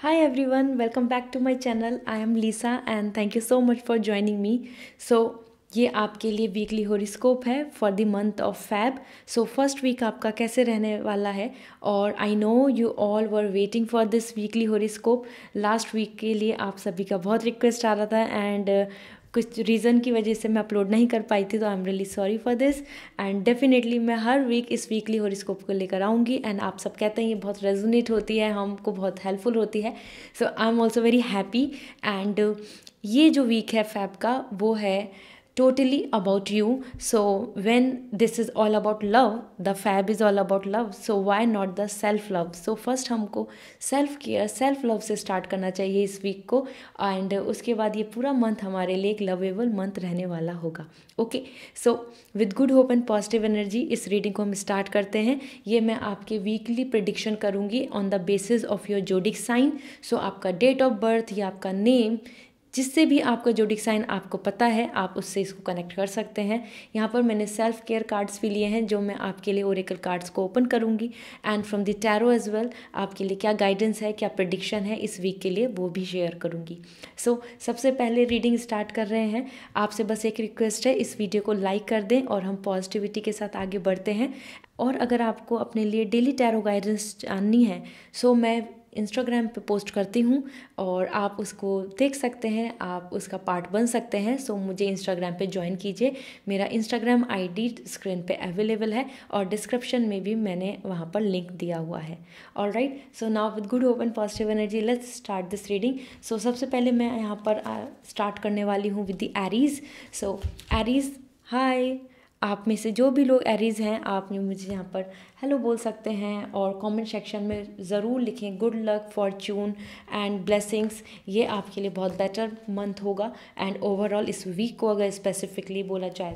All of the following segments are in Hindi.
Hi everyone, welcome back to my channel. I am Lisa and thank you so much for joining me. So ये आपके लिए वीकली हॉरोस्कोप है for the month of Feb. So first week आपका कैसे रहने वाला है, और I know you all were waiting for this weekly horoscope. Last week के लिए आप सभी का बहुत रिक्वेस्ट आ रहा था एंड कुछ रीज़न की वजह से मैं अपलोड नहीं कर पाई थी, तो I am really sorry for this. And definitely मैं हर वीक इस वीकली हॉरोस्कोप को लेकर आऊँगी. एंड आप सब कहते हैं ये बहुत रेजोनेट होती है, हमको बहुत हेल्पफुल होती है. So I am also very happy. And ये जो वीक है फैब का वो है totally about you. So when this is all about love, the fab is all about love, so why not the self love? So first हमको सेल्फ केयर, सेल्फ लव से स्टार्ट करना चाहिए इस वीक को. एंड उसके बाद ये पूरा मंथ हमारे लिए एक लवेबल मंथ रहने वाला होगा. Okay, so with good hope and positive energy इस रीडिंग को हम स्टार्ट करते हैं. ये मैं आपके वीकली प्रिडिक्शन करूँगी on the basis of your zodiac sign. So आपका डेट ऑफ बर्थ या आपका नेम, जिससे भी आपका जोडिक साइन आपको पता है, आप उससे इसको कनेक्ट कर सकते हैं. यहाँ पर मैंने सेल्फ केयर कार्ड्स भी लिए हैं जो मैं आपके लिए ओरेकल कार्ड्स को ओपन करूँगी. And from the tarot as well आपके लिए क्या गाइडेंस है, क्या प्रेडिक्शन है इस वीक के लिए, वो भी शेयर करूँगी. सो सबसे पहले रीडिंग स्टार्ट कर रहे हैं. आपसे बस एक रिक्वेस्ट है, इस वीडियो को लाइक कर दें और हम पॉजिटिविटी के साथ आगे बढ़ते हैं. और अगर आपको अपने लिए डेली टैरो गाइडेंस जाननी है, सो मैं इंस्टाग्राम पे पोस्ट करती हूँ और आप उसको देख सकते हैं, आप उसका पार्ट बन सकते हैं. सो मुझे इंस्टाग्राम पे ज्वाइन कीजिए. मेरा इंस्टाग्राम आईडी स्क्रीन पे अवेलेबल है और डिस्क्रिप्शन में भी मैंने वहाँ पर लिंक दिया हुआ है. Alright, so now with good hope and positive energy let's start this reading. So सबसे पहले मैं यहाँ पर स्टार्ट करने वाली हूँ with the Aries. So Aries, hi. आप में से जो भी लोग एरीज हैं, आप मुझे यहाँ पर हेलो बोल सकते हैं और कमेंट सेक्शन में ज़रूर लिखें good luck, fortune and blessings. ये आपके लिए बहुत बेटर मंथ होगा. एंड ओवरऑल इस वीक को अगर स्पेसिफिकली बोला जाए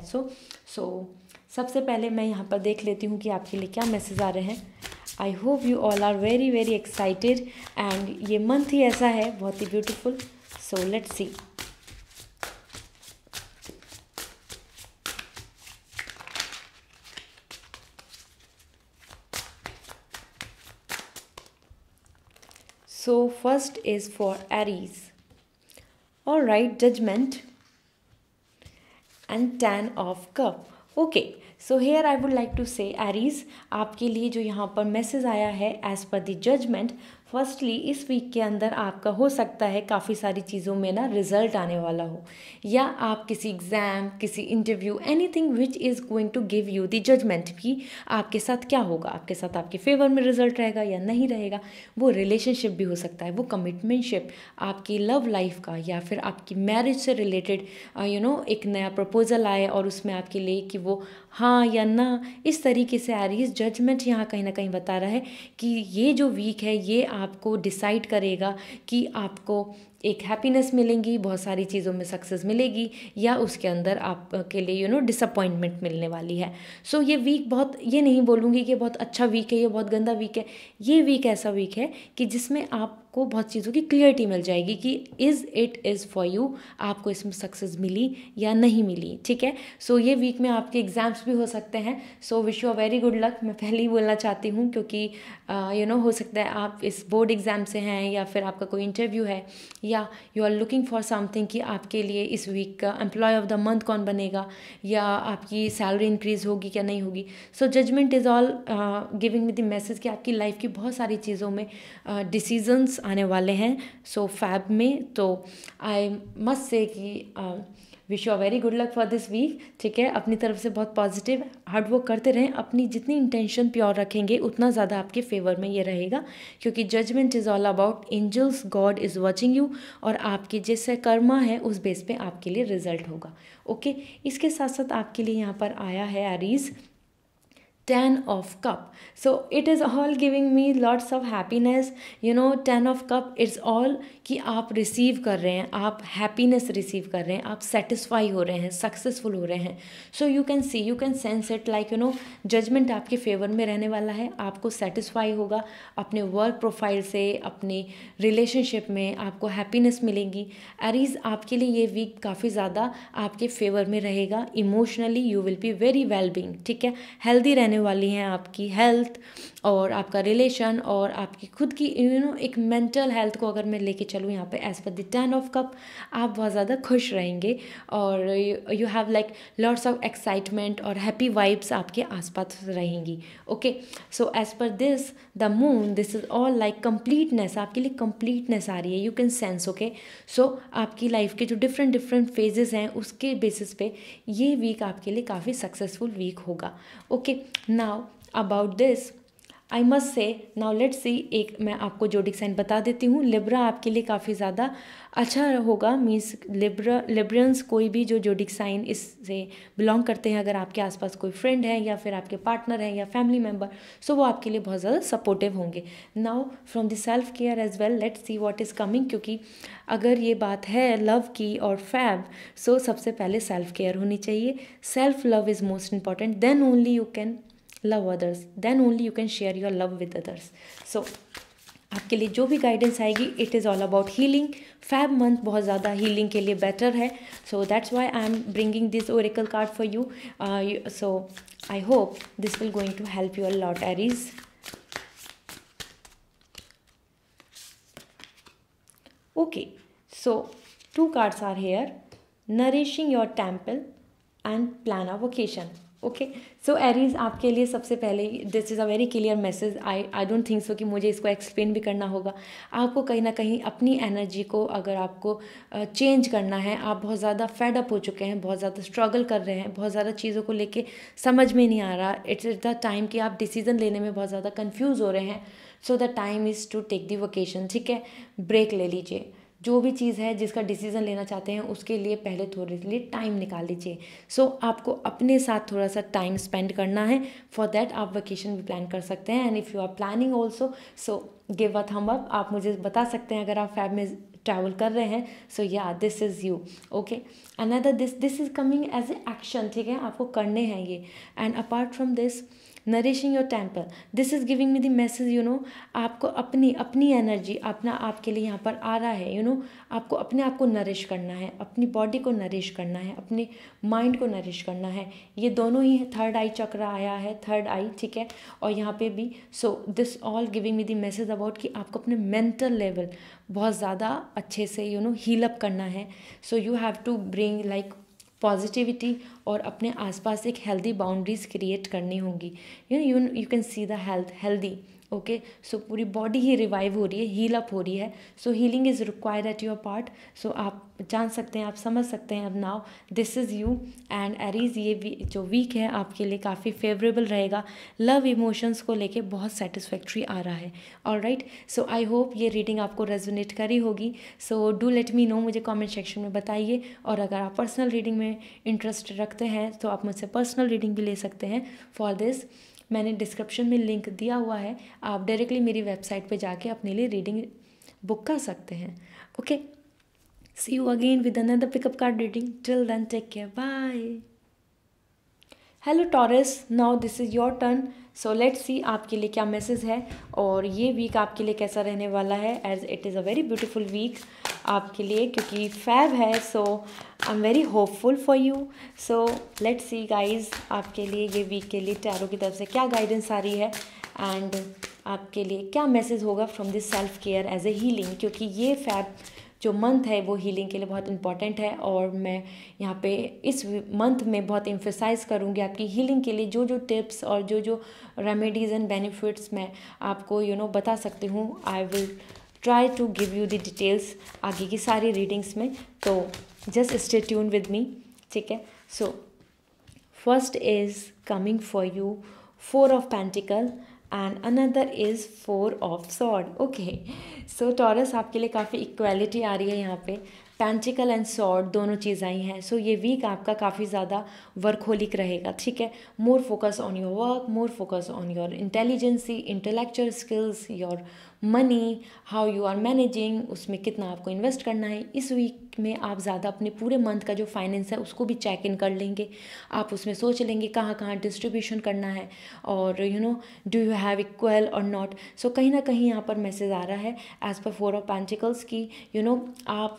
सो सबसे पहले मैं यहाँ पर देख लेती हूँ कि आपके लिए क्या मैसेज आ रहे हैं. I hope you all are very very excited. And ये मंथ ही ऐसा है, बहुत ही beautiful. So let's see. So first is for Aries. All right, Judgment and Ten of Cup. Okay, so here I would like to say Aries, आपके लिए जो यहाँ पर मैसेज आया है एज पर द जजमेंट. फर्स्टली इस वीक के अंदर आपका हो सकता है काफ़ी सारी चीज़ों में ना रिजल्ट आने वाला हो, या आप किसी एग्ज़ाम, किसी interview, anything which is going to give you the judgement कि आपके साथ क्या होगा, आपके साथ आपके फेवर में रिजल्ट रहेगा या नहीं रहेगा. वो रिलेशनशिप भी हो सकता है, वो कमिटमेंटशिप, आपकी लव लाइफ का, या फिर आपकी मैरिज से रिलेटेड एक नया प्रपोजल आए और उसमें आपके लिए कि वो हाँ या ना. इस तरीके से एरीज जजमेंट यहाँ कहीं ना कहीं बता रहा है कि ये जो वीक है ये आपको डिसाइड करेगा कि आपको एक हैप्पीनेस मिलेंगी, बहुत सारी चीज़ों में सक्सेस मिलेगी, या उसके अंदर आपके लिए डिसअपॉइंटमेंट मिलने वाली है. सो ये वीक बहुत, ये नहीं बोलूँगी कि बहुत अच्छा वीक है, ये बहुत गंदा वीक है. ये वीक ऐसा वीक है कि जिसमें आपको बहुत चीज़ों की क्लियरिटी मिल जाएगी कि इट इज़ फॉर यू, आपको इसमें सक्सेस मिली या नहीं मिली. ठीक है, सो ये वीक में आपके एग्ज़ाम्स भी हो सकते हैं. So wish you a very good luck. मैं पहले ही बोलना चाहती हूँ क्योंकि हो सकता है आप इस बोर्ड एग्ज़ाम से हैं, या फिर आपका कोई इंटरव्यू है, या you are looking for something कि आपके लिए इस वीक का एम्प्लॉय ऑफ द मंथ कौन बनेगा, या आपकी सैलरी इंक्रीज होगी क्या नहीं होगी. So judgement is all giving me the message कि आपकी लाइफ की बहुत सारी चीज़ों में डिसीजंस आने वाले हैं. सो फैब में तो आई मस्ट से कि wish you a very good luck for this week. ठीक है, अपनी तरफ से बहुत पॉजिटिव हार्डवर्क करते रहें. अपनी जितनी इंटेंशन प्योर रखेंगे उतना ज़्यादा आपके फेवर में ये रहेगा, क्योंकि judgement is all about angels, God is watching you, और आपकी जैसे कर्मा है उस बेस पे आपके लिए रिजल्ट होगा. ओके, इसके साथ साथ आपके लिए यहाँ पर आया है Aries Ten of Cup. So it is all giving me lots of happiness. Ten of Cup, it's all कि आप रिसीव कर रहे हैं, आप हैप्पीनेस रिसीव कर रहे हैं, आप सेटिस्फाई हो रहे हैं, सक्सेसफुल हो रहे हैं. So you can see, you can sense it like judgement आपके फेवर में रहने वाला है. आपको सेटिस्फाई होगा अपने वर्क प्रोफाइल से, अपने रिलेशनशिप में आपको हैप्पीनेस मिलेगी. एरीज, आपके लिए ये वीक काफ़ी ज़्यादा आपके फेवर में रहेगा. Emotionally you will be very well being. ठीक है, हेल्दी रहने रहने वाली हैं आपकी हेल्थ और आपका रिलेशन और आपकी खुद की एक मेंटल हेल्थ को अगर मैं लेके चलूँ यहाँ पे as per the 10 of cup, आप बहुत ज़्यादा खुश रहेंगे और you have like lots of excitement और हैप्पी वाइब्स आपके आसपास रहेंगी। Okay, so as per this the moon, this is all like completeness, आपके लिए कंप्लीटनेस आ रही है, you can sense. Okay, so आपकी लाइफ के जो डिफरेंट डिफरेंट फेजेस हैं उसके बेसिस पे ये वीक आपके लिए काफ़ी सक्सेसफुल वीक होगा। Okay, now about this I must say, now let's see, एक मैं आपको जोडिक साइन बता देती हूँ। लिब्रा आपके लिए काफ़ी ज़्यादा अच्छा होगा, मीन्स लिब्रियंस कोई भी जो जोडिक साइन इससे बिलोंग करते हैं, अगर आपके आसपास कोई फ्रेंड है या फिर आपके पार्टनर है या फैमिली मेम्बर, सो वो आपके लिए बहुत ज़्यादा सपोर्टिव होंगे। Now from the self care as well, let's see what is coming, क्योंकि अगर ये बात है लव की और फैब, सो सबसे पहले सेल्फ केयर होनी चाहिए। Self love is most important, then only you can love others, then only you can share your love with others. So आपके लिए जो भी गाइडेंस आएगी, it is all about healing. Feb month बहुत ज़्यादा हीलिंग के लिए बेटर है, so that's why I am bringing this oracle card for you. So I hope this will going to help you a lot, Aries. Okay, so 2 cards are here, nourishing your temple and plan a vacation. Okay, so Aries आपके लिए सबसे पहले this is a very clear message. I don't think so कि मुझे इसको एक्सप्लेन भी करना होगा। आपको कहीं ना कहीं अपनी एनर्जी को अगर आपको चेंज करना है, आप बहुत ज़्यादा फेड अप हो चुके हैं, बहुत ज़्यादा स्ट्रगल कर रहे हैं, बहुत ज़्यादा चीज़ों को लेके समझ में नहीं आ रहा, इट्स द टाइम कि आप डिसीजन लेने में बहुत ज़्यादा कन्फ्यूज़ हो रहे हैं, so the time is to take the vacation. ठीक है, ब्रेक ले लीजिए, जो भी चीज़ है जिसका डिसीज़न लेना चाहते हैं उसके लिए पहले थोड़े लिए टाइम निकाल लीजिए। सो आपको अपने साथ थोड़ा सा टाइम स्पेंड करना है, फॉर दैट आप वेकेशन भी प्लान कर सकते हैं। And if you are planning also, so give a thumb up, आप मुझे बता सकते हैं अगर आप फैब में ट्रैवल कर रहे हैं, सो या this is you. Okay, another this is coming as a action. ठीक है, आपको करने हैं ये। And apart from this, nourishing your temple, this is giving me the message, आपको अपनी एनर्जी अपना आपके लिए यहाँ पर आ रहा है, आपको अपने आप को नरिश करना है, अपनी बॉडी को नरिश करना है, अपने माइंड को नरिश करना है। ये दोनों ही थर्ड आई चक्र आया है, थर्ड आई, ठीक है, और यहाँ पे भी। So this all giving me the message about कि आपको अपने मेंटल लेवल बहुत ज़्यादा अच्छे से हील अप करना है। So you have to bring like positivity और अपने आसपास एक हेल्दी बाउंड्रीज क्रिएट करनी होंगी। You can see the healthy. Okay, so पूरी बॉडी ही रिवाइव हो रही है, हील अप हो रही है। So healing is required at your part. So आप जान सकते हैं, आप समझ सकते हैं अब now this is you. And Aries, ये जो वीक है आपके लिए काफ़ी फेवरेबल रहेगा, लव इमोशंस को लेके बहुत सेटिस्फैक्ट्री आ रहा है। ऑलराइट, सो आई होप ये रीडिंग आपको रेजोनेट करी होगी। So do let me know, मुझे कमेंट सेक्शन में बताइए। और अगर आप पर्सनल रीडिंग में इंटरेस्ट रखते हैं तो आप मुझसे पर्सनल रीडिंग भी ले सकते हैं। फॉर दिस मैंने डिस्क्रिप्शन में लिंक दिया हुआ है, आप डायरेक्टली मेरी वेबसाइट पे जाके अपने लिए रीडिंग बुक कर सकते हैं। Okay, see you again with another pickup card reading. Till then take care, bye. Hello Taurus, now this is your turn. So let's see आपके लिए क्या मैसेज है और ये वीक आपके लिए कैसा रहने वाला है, as it is a very beautiful week आपके लिए, क्योंकि फैब है। So I am very hopeful for you. So let's see guys, आपके लिए ये वीक के लिए टैरो की तरफ से क्या गाइडेंस आ रही है एंड आपके लिए क्या मैसेज होगा from this self care as a healing, क्योंकि ये फैब जो मंथ है वो हीलिंग के लिए बहुत इंपॉर्टेंट है। और मैं यहाँ पे इस मंथ में बहुत एम्फेसाइज करूँगी आपकी हीलिंग के लिए जो जो टिप्स और जो जो रेमेडीज़ एंड बेनिफिट्स मैं आपको बता सकती हूँ। I will try to give you the details आगे की सारी रीडिंग्स में, तो just stay tune with me, ठीक है। So first is coming for you 4 of Pentacle and another is 4 of Sword। Okay, so Taurus आपके लिए काफ़ी इक्वालिटी आ रही है यहाँ पे, पेंटिकल एंड सॉर्ड दोनों चीज़ आई हैं। सो ये वीक आपका काफ़ी ज़्यादा वर्कहोलिक रहेगा, ठीक है। More focus on your work, more focus on your intelligency, intellectual skills, your money, how you are managing, उसमें कितना आपको इन्वेस्ट करना है। इस वीक में आप ज़्यादा अपने पूरे मंथ का जो फाइनेंस है उसको भी चेक इन कर लेंगे। आप उसमें सोच लेंगे कहाँ कहाँ डिस्ट्रीब्यूशन करना है और डू यू हैव इक्वल और नॉट। सो कहीं ना कहीं यहाँ पर मैसेज आ रहा है एज पर 4 of Pentacles की आप जितना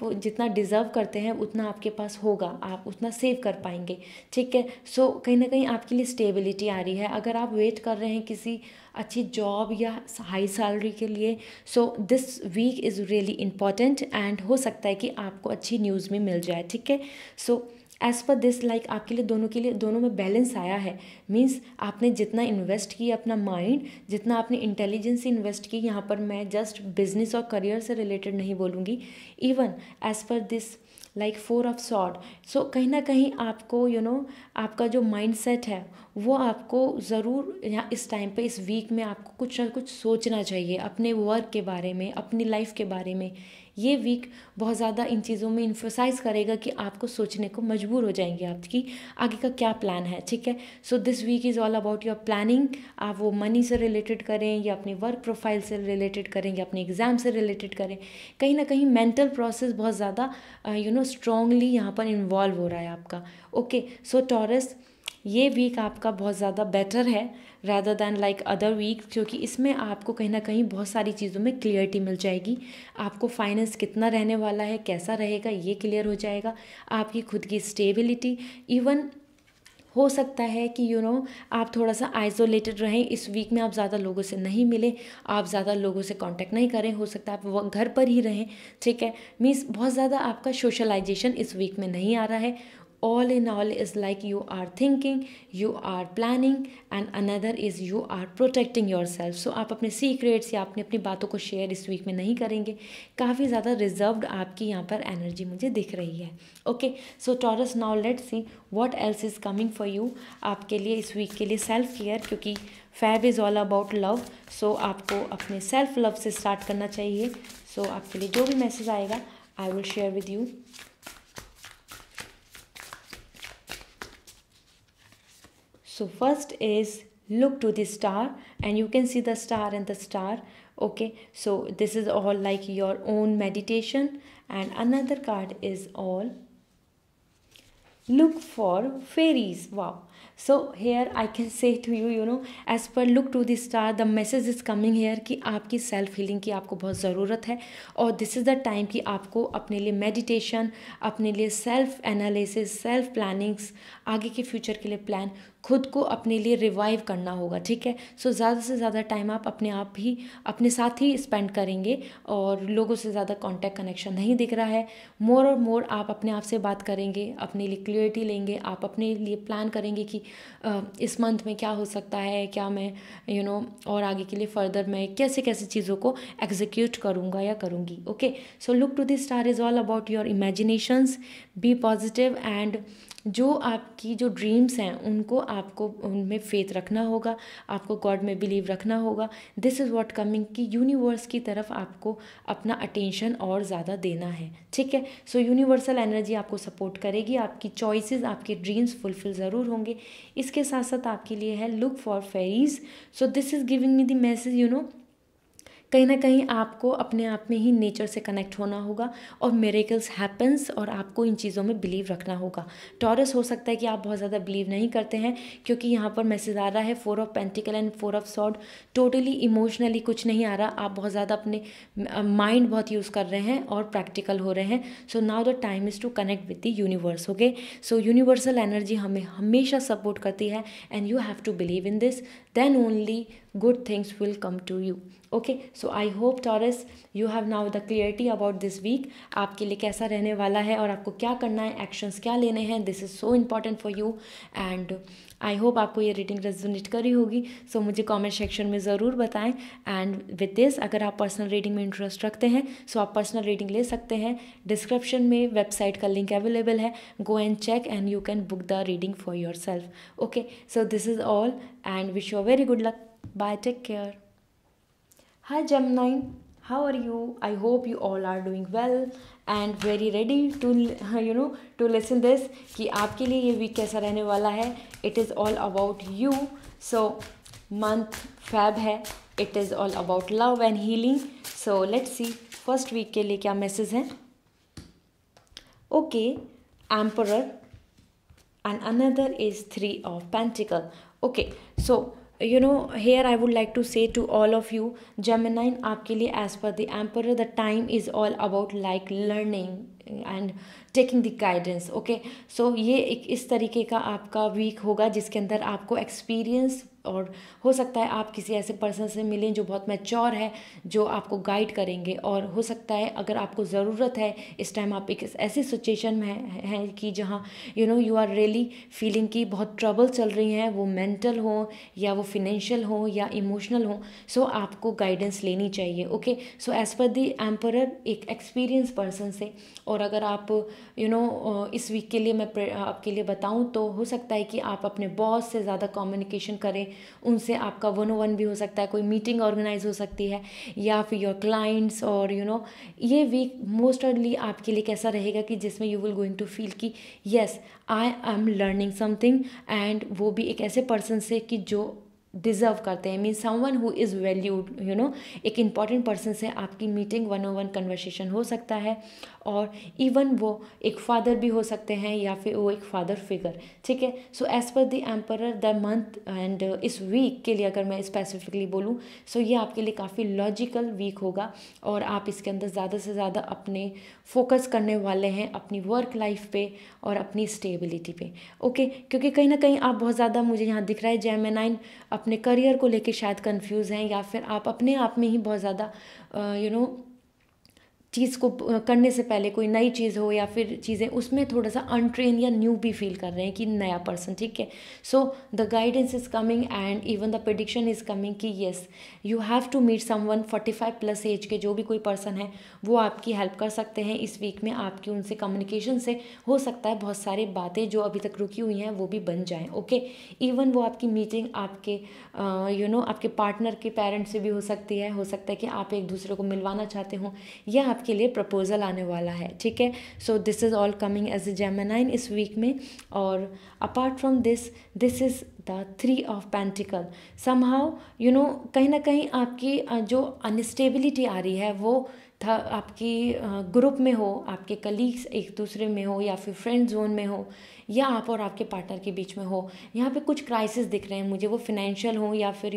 डिज़र्व करते हैं उतना आपके पास होगा, आप उतना सेव कर पाएंगे, ठीक है। सो कहीं ना कहीं आपके लिए स्टेबिलिटी आ रही है। अगर आप वेट कर रहे हैं किसी अच्छी जॉब या हाई सैलरी के लिए, so this week is really important and हो सकता है कि आपको अच्छी न्यूज़ में मिल जाए, ठीक है। So as per this like आपके लिए दोनों में बैलेंस आया है। मीन्स आपने जितना इन्वेस्ट किया अपना माइंड, जितना आपने इंटेलिजेंस इन्वेस्ट की, यहाँ पर मैं जस्ट बिजनेस और करियर से रिलेटेड नहीं बोलूँगी, even as per this like 4 of sword. So कहीं ना कहीं आपको आपका जो माइंड सेट है वो आपको ज़रूर यहाँ इस टाइम पे इस वीक में आपको कुछ ना कुछ सोचना चाहिए अपने वर्क के बारे में, अपनी लाइफ के बारे में। ये वीक बहुत ज़्यादा इन चीज़ों में इन्फोसाइज करेगा कि आपको सोचने को मजबूर हो जाएंगे आपकी आगे का क्या प्लान है, ठीक है। So this week is all about your planning. आप वो मनी से रिलेटेड करें या अपनी वर्क प्रोफाइल से रिलेटेड करें या अपने एग्ज़ाम से रिलेटेड करें, कहीं ना कहीं मेंटल प्रोसेस बहुत ज़्यादा स्ट्रांगली यहाँ पर इन्वॉल्व हो रहा है आपका। ओके, सो टॉरस, ये वीक आपका बहुत ज़्यादा बेटर है rather than like other week, क्योंकि इसमें आपको कहीं ना कहीं बहुत सारी चीज़ों में क्लियरिटी मिल जाएगी। आपको फाइनेंस कितना रहने वाला है, कैसा रहेगा, ये क्लियर हो जाएगा। आपकी खुद की स्टेबिलिटी, इवन हो सकता है कि आप थोड़ा सा आइसोलेटेड रहें इस वीक में, आप ज़्यादा लोगों से नहीं मिलें, आप ज़्यादा लोगों से कांटेक्ट नहीं करें, हो सकता है आप वो घर पर ही रहें, ठीक है। मीन्स बहुत ज़्यादा आपका सोशलाइजेशन इस वीक में नहीं आ रहा है। all in all is like you are thinking, you are planning and another is you are protecting yourself. So आप अपने सीक्रेट्स या अपनी बातों को शेयर इस वीक में नहीं करेंगे। काफ़ी ज़्यादा रिजर्व्ड आपकी यहाँ पर एनर्जी मुझे दिख रही है। Okay, so Taurus, now let's see what else is coming for you आपके लिए इस वीक के लिए। सेल्फ केयर, क्योंकि Feb is all about love, so आपको अपने सेल्फ लव से स्टार्ट करना चाहिए। सो आपके लिए जो भी मैसेज आएगा I will share with you. So first is look to the star, and you can see the star and the star. Okay, so this is all like your own meditation. And another card is all look for fairies. Wow. So here I can say to you, as per look to the star, the message is coming here कि आपकी सेल्फ हीलिंग की आपको बहुत ज़रूरत है, और दिस इज़ द टाइम कि आपको अपने लिए मेडिटेशन, अपने लिए सेल्फ एनालिसिस, सेल्फ प्लानिंग्स, आगे के फ्यूचर के लिए प्लान, खुद को अपने लिए रिवाइव करना होगा, ठीक है। सो ज़्यादा से ज़्यादा टाइम आप अपने साथ ही स्पेंड करेंगे, और लोगों से ज़्यादा कांटेक्ट कनेक्शन नहीं दिख रहा है। मोर और मोर आप अपने आप से बात करेंगे, अपने लिए क्लियरिटी लेंगे, आप अपने लिए प्लान करेंगे कि इस मंथ में क्या हो सकता है, क्या मैं और आगे के लिए फर्दर मैं कैसे कैसे चीज़ों को एग्जीक्यूट करूँगा या करूँगी। Okay, so look to this star is all about your imaginations, be positive, and जो आपकी जो ड्रीम्स हैं उनको आपको उनमें फेथ रखना होगा, आपको गॉड में बिलीव रखना होगा। दिस इज़ व्हाट कमिंग कि यूनिवर्स की तरफ आपको अपना अटेंशन और ज़्यादा देना है, ठीक है। सो यूनिवर्सल एनर्जी आपको सपोर्ट करेगी, आपकी चॉइसेस, आपके ड्रीम्स फुलफिल ज़रूर होंगे। इसके साथ साथ आपके लिए है look for fairies. So this is giving me the message, कहीं ना कहीं आपको अपने आप में ही नेचर से कनेक्ट होना होगा, और मिरेकल्स हैपन्स, और आपको इन चीज़ों में बिलीव रखना होगा। टॉरस, हो सकता है कि आप बहुत ज़्यादा बिलीव नहीं करते हैं, क्योंकि यहाँ पर मैसेज आ रहा है 4 of pentacle and 4 of sword. Totally emotionally कुछ नहीं आ रहा, आप बहुत ज़्यादा अपने माइंड बहुत यूज़ कर रहे हैं और प्रैक्टिकल हो रहे हैं। So now the time is to connect with the universe. Okay, so universal energy हमें हमेशा सपोर्ट करती है, and you have to believe in this, then only good things will come to you. Okay, so I hope Taurus you have now the clarity about this week, आपके लिए कैसा रहने वाला है और आपको क्या करना है, एक्शंस क्या लेने हैं। This is so important for you, and I hope आपको ये रीडिंग रेजोनेट करी होगी। सो मुझे कमेंट सेक्शन में ज़रूर बताएं। एंड विद दिस, अगर आप पर्सनल रीडिंग में इंटरेस्ट रखते हैं सो आप पर्सनल रीडिंग ले सकते हैं। डिस्क्रिप्शन में वेबसाइट का लिंक अवेलेबल है, go and check and you can book the reading for your self. Okay, so this is all and wish you a very good luck. Bye, take care. Hi Gemini, how are you? I hope you all are doing well and very ready to to listen this कि आपके लिए ये वीक कैसा रहने वाला है. It is all about you. So month Feb है, it is all about love and healing. So let's see first week के लिए क्या मैसेज हैं. Okay, Emperor and another is 3 of Pentacle. Okay, so here I would like to say to all of you Gemini, आपके लिए as per the Emperor the time is all about like learning, and taking the guidance. Okay, so ये एक इस तरीके का आपका वीक होगा जिसके अंदर आपको एक्सपीरियंस, और हो सकता है आप किसी ऐसे पर्सन से मिलें जो बहुत मैच्योर है, जो आपको गाइड करेंगे। और हो सकता है अगर आपको ज़रूरत है इस टाइम, आप एक ऐसी सिचुएशन में हैं कि जहाँ यू आर रियली फीलिंग कि बहुत ट्रबल चल रही हैं, वो मेंटल हो या वो फिनेंशियल हो या इमोशनल हो, सो आपको गाइडेंस लेनी चाहिए। Okay, so as per the emperor, एक एक्सपीरियंस पर्सन से। और अगर आप इस वीक के लिए मैं आपके लिए बताऊं तो हो सकता है कि आप अपने बॉस से ज़्यादा कम्युनिकेशन करें, उनसे आपका 1-on-1 भी हो सकता है, कोई मीटिंग ऑर्गेनाइज हो सकती है, या फिर योर क्लाइंट्स। और ये वीक मोस्ट अर्ली आपके लिए कैसा रहेगा कि जिसमें you will going to feel कि yes I am learning something, and वो भी एक ऐसे पर्सन से कि जो डिज़र्व करते हैं, mean someone who is valued. एक इम्पॉर्टेंट पर्सन से आपकी मीटिंग 1-on-1 कन्वर्सेशन हो सकता है, और इवन वो एक फादर भी हो सकते हैं या फिर वो एक फादर फिगर। ठीक है, so as per the emperor the month and इस वीक के लिए अगर मैं स्पेसिफिकली बोलूँ, सो ये आपके लिए काफ़ी लॉजिकल वीक होगा, और आप इसके अंदर ज़्यादा से ज़्यादा अपने फोकस करने वाले हैं अपनी वर्क लाइफ पे और अपनी स्टेबिलिटी पे। ओके, क्योंकि कहीं ना कहीं आप बहुत ज़्यादा, मुझे यहाँ दिख रहा है जेमिनाइन, अपने करियर को लेके शायद कंफ्यूज हैं, या फिर आप अपने आप में ही बहुत ज़्यादा चीज़ को करने से पहले, कोई नई चीज़ हो या फिर चीज़ें, उसमें थोड़ा सा अनट्रेन या न्यू भी फील कर रहे हैं कि नया पर्सन। ठीक है, so the guidance is coming and even the prediction is coming कि yes you have to meet someone 45+ age के जो भी कोई पर्सन है, वो आपकी हेल्प कर सकते हैं इस वीक में। आपकी उनसे कम्युनिकेशन से हो सकता है बहुत सारी बातें जो अभी तक रुकी हुई हैं वो भी बन जाएँ। ओके, इवन वो आपकी मीटिंग आपके आपके पार्टनर के पेरेंट्स से भी हो सकती है। हो सकता है कि आप एक दूसरे को मिलवाना चाहते हो, या आपके लिए प्रपोजल आने वाला है। ठीक है, so this is all coming as a Gemini इस वीक में। और apart from this is the 3 of pentacle. Somehow कहीं ना कहीं आपकी जो अनस्टेबिलिटी आ रही है वो था आपकी ग्रुप में हो, आपके कलीग्स एक दूसरे में हो, या फिर फ्रेंड जोन में हो, या आप और आपके पार्टनर के बीच में हो। यहाँ पे कुछ क्राइसिस दिख रहे हैं मुझे, वो फिनेंशियल हो या फिर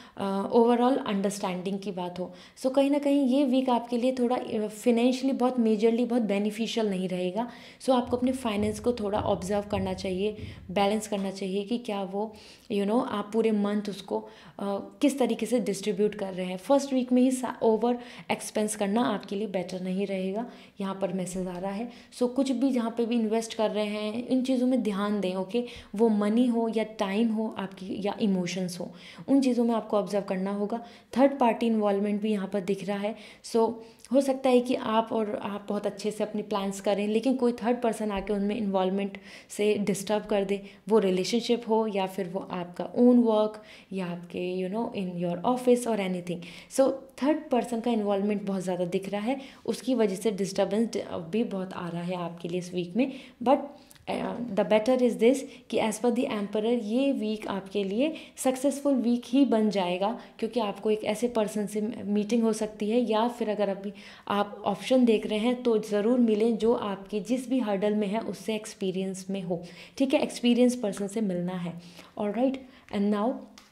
ओवरऑल अंडरस्टैंडिंग की बात हो। सो कहीं ना कहीं ये वीक आपके लिए थोड़ा फिनेंशियली बहुत मेजरली बहुत बेनिफिशियल नहीं रहेगा। सो आपको अपने फाइनेंस को थोड़ा ऑब्जर्व करना चाहिए, बैलेंस करना चाहिए कि क्या वो आप पूरे मंथ उसको किस तरीके से डिस्ट्रीब्यूट कर रहे हैं। फर्स्ट वीक में ही ओवर एक्सपेंस करना आपके लिए बेटर नहीं रहेगा, यहाँ पर मैसेज आ रहा है। सो कुछ भी जहाँ पे भी इन्वेस्ट कर रहे हैं, इन चीज़ों में ध्यान दें। ओके, वो मनी हो या टाइम हो आपकी, या इमोशंस हो, उन चीज़ों में आपको ऑब्जर्व करना होगा। थर्ड पार्टी इन्वॉल्वमेंट भी यहाँ पर दिख रहा है। सो हो सकता है कि आप बहुत अच्छे से अपने प्लान्स करें, लेकिन कोई थर्ड पर्सन आके उनमें इन्वॉल्वमेंट से डिस्टर्ब कर दे, वो रिलेशनशिप हो या फिर वो आपका ओन वर्क या आपके इन योर ऑफिस और एनीथिंग। सो थर्ड पर्सन का इन्वॉल्वमेंट बहुत ज़्यादा दिख रहा है, उसकी वजह से डिस्टर्बेंस भी बहुत आ रहा है आपके लिए इस वीक में। But the better is this कि एज़ पर द एम्परर ये वीक आपके लिए सक्सेसफुल वीक ही बन जाएगा, क्योंकि आपको एक ऐसे पर्सन से मीटिंग हो सकती है, या फिर अगर अभी आप ऑप्शन देख रहे हैं तो ज़रूर मिलें जो आपके जिस भी हर्डल में है उससे एक्सपीरियंस में हो। ठीक है, एक्सपीरियंस पर्सन से मिलना है। Alright, and now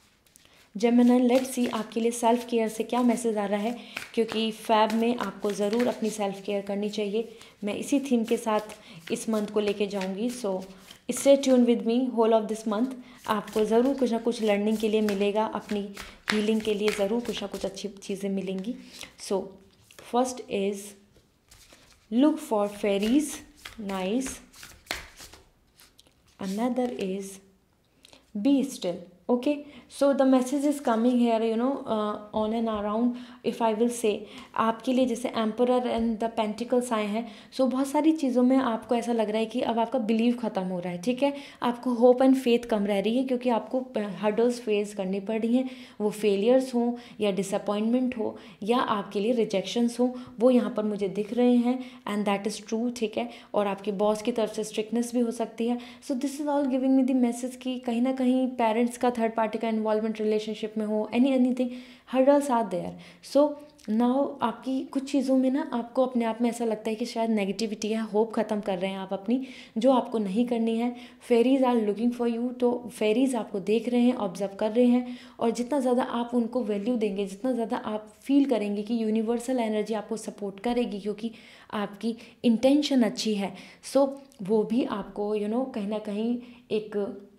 Gemini, let's see आपके लिए सेल्फ केयर से क्या मैसेज आ रहा है, क्योंकि फैब में आपको ज़रूर अपनी सेल्फ केयर करनी चाहिए। मैं इसी थीम के साथ इस मंथ को लेके जाऊंगी। So stay tune with me whole of this month. आपको ज़रूर कुछ ना कुछ लर्निंग के लिए मिलेगा, अपनी हीलिंग के लिए ज़रूर कुछ ना कुछ अच्छी चीज़ें मिलेंगी। So first is look for fairies, nice. Another is be still. Okay, so the message is coming here on and around, if I will say, आपके लिए जैसे एम्परर एंड द पेंटिकल्स आए हैं। सो बहुत सारी चीज़ों में आपको ऐसा लग रहा है कि अब आपका बिलीव ख़त्म हो रहा है। ठीक है, आपको होप एंड फेथ कम रह रही है, क्योंकि आपको हर्डल्स फेस करनी पड़ रही हैं, वो फेलियर्स हों या डिसअपॉइंटमेंट हो या आपके लिए रिजेक्शंस हों, वो यहाँ पर मुझे दिख रहे हैं, एंड दैट इज़ ट्रू। ठीक है, और आपके बॉस की तरफ से स्ट्रिक्टनेस भी हो सकती है। So this is all giving me the message कि कहीं ना कहीं पेरेंट्स का, थर्ड पार्टी का इन्वॉल्वमेंट रिलेशनशिप में हो, anything, hurdles are there. So now आपकी कुछ चीज़ों में ना आपको अपने आप में ऐसा लगता है कि शायद नेगेटिविटी है, होप ख़त्म कर रहे हैं आप अपनी, जो आपको नहीं करनी है. Fairies are looking for you. तो फेरीज आपको देख रहे हैं, ऑब्जर्व कर रहे हैं, और जितना ज़्यादा आप उनको वैल्यू देंगे, जितना ज़्यादा आप फील करेंगे कि यूनिवर्सल एनर्जी आपको सपोर्ट करेगी क्योंकि आपकी इंटेंशन अच्छी है, सो वो भी आपको कहीं ना कहीं एक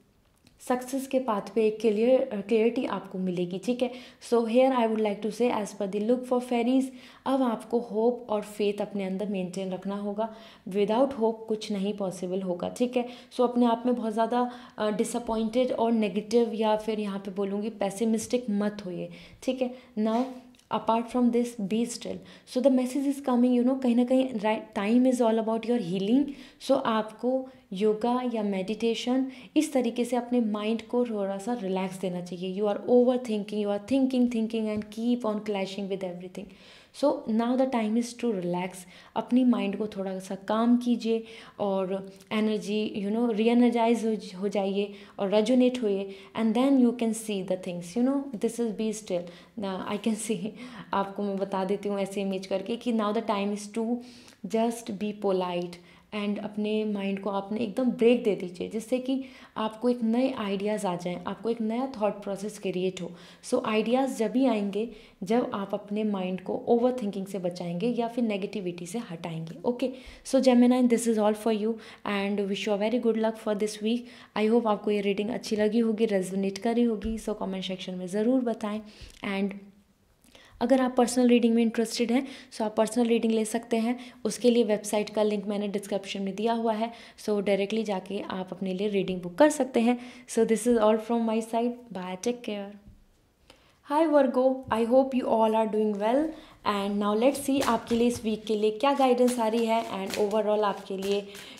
सक्सेस के पाथ पे एक क्लियरिटी आपको मिलेगी. ठीक है. So here I would like to say as पर द लुक फॉर फेरीज, अब आपको होप और फेथ अपने अंदर मेंटेन रखना होगा. विदाउट होप कुछ नहीं पॉसिबल होगा. ठीक है. सो अपने आप में बहुत ज़्यादा डिसअपॉइंटेड और नेगेटिव या फिर यहाँ पे बोलूँगी पैसिमिस्टिक मत होइए. ठीक है. Now apart from this, be still. So the message is coming, कहीं ना कहीं right time is all about your healing. So आपको योगा या मेडिटेशन इस तरीके से अपने माइंड को थोड़ा सा रिलैक्स देना चाहिए. You are over thinking, you are thinking and keep on clashing with everything. So now the time is to relax. अपनी माइंड को थोड़ा सा काम कीजिए और एनर्जी री एनर्जाइज हो जाइए और रेजोनेट होइए, and then you can see the things. This is be still. I can see, आपको मैं बता देती हूँ ऐसे इमेज करके कि now the time is to just be polite and अपने माइंड को आपने एकदम ब्रेक दे दीजिए, जिससे कि आपको एक नए आइडियाज़ आ जाएं, आपको एक नया थॉट प्रोसेस क्रिएट हो. सो आइडियाज़ जब ही आएंगे जब आप अपने माइंड को ओवर थिंकिंग से बचाएंगे या फिर नेगेटिविटी से हटाएंगे. Okay. So Gemini, this is all for you and wish you a very good luck for this week. I hope आपको ये रीडिंग अच्छी लगी होगी, रेजोनेट करी होगी. सो कमेंट सेक्शन में ज़रूर बताएं. एंड अगर आप पर्सनल रीडिंग में इंटरेस्टेड हैं सो आप पर्सनल रीडिंग ले सकते हैं. उसके लिए वेबसाइट का लिंक मैंने डिस्क्रिप्शन में दिया हुआ है. सो डायरेक्टली जाके आप अपने लिए रीडिंग बुक कर सकते हैं. So this is all from my side. Bye, take care. Hi Virgo, I hope you all are doing well. And now let's see आपके लिए इस वीक के लिए क्या गाइडेंस आ रही है एंड ओवरऑल आपके लिए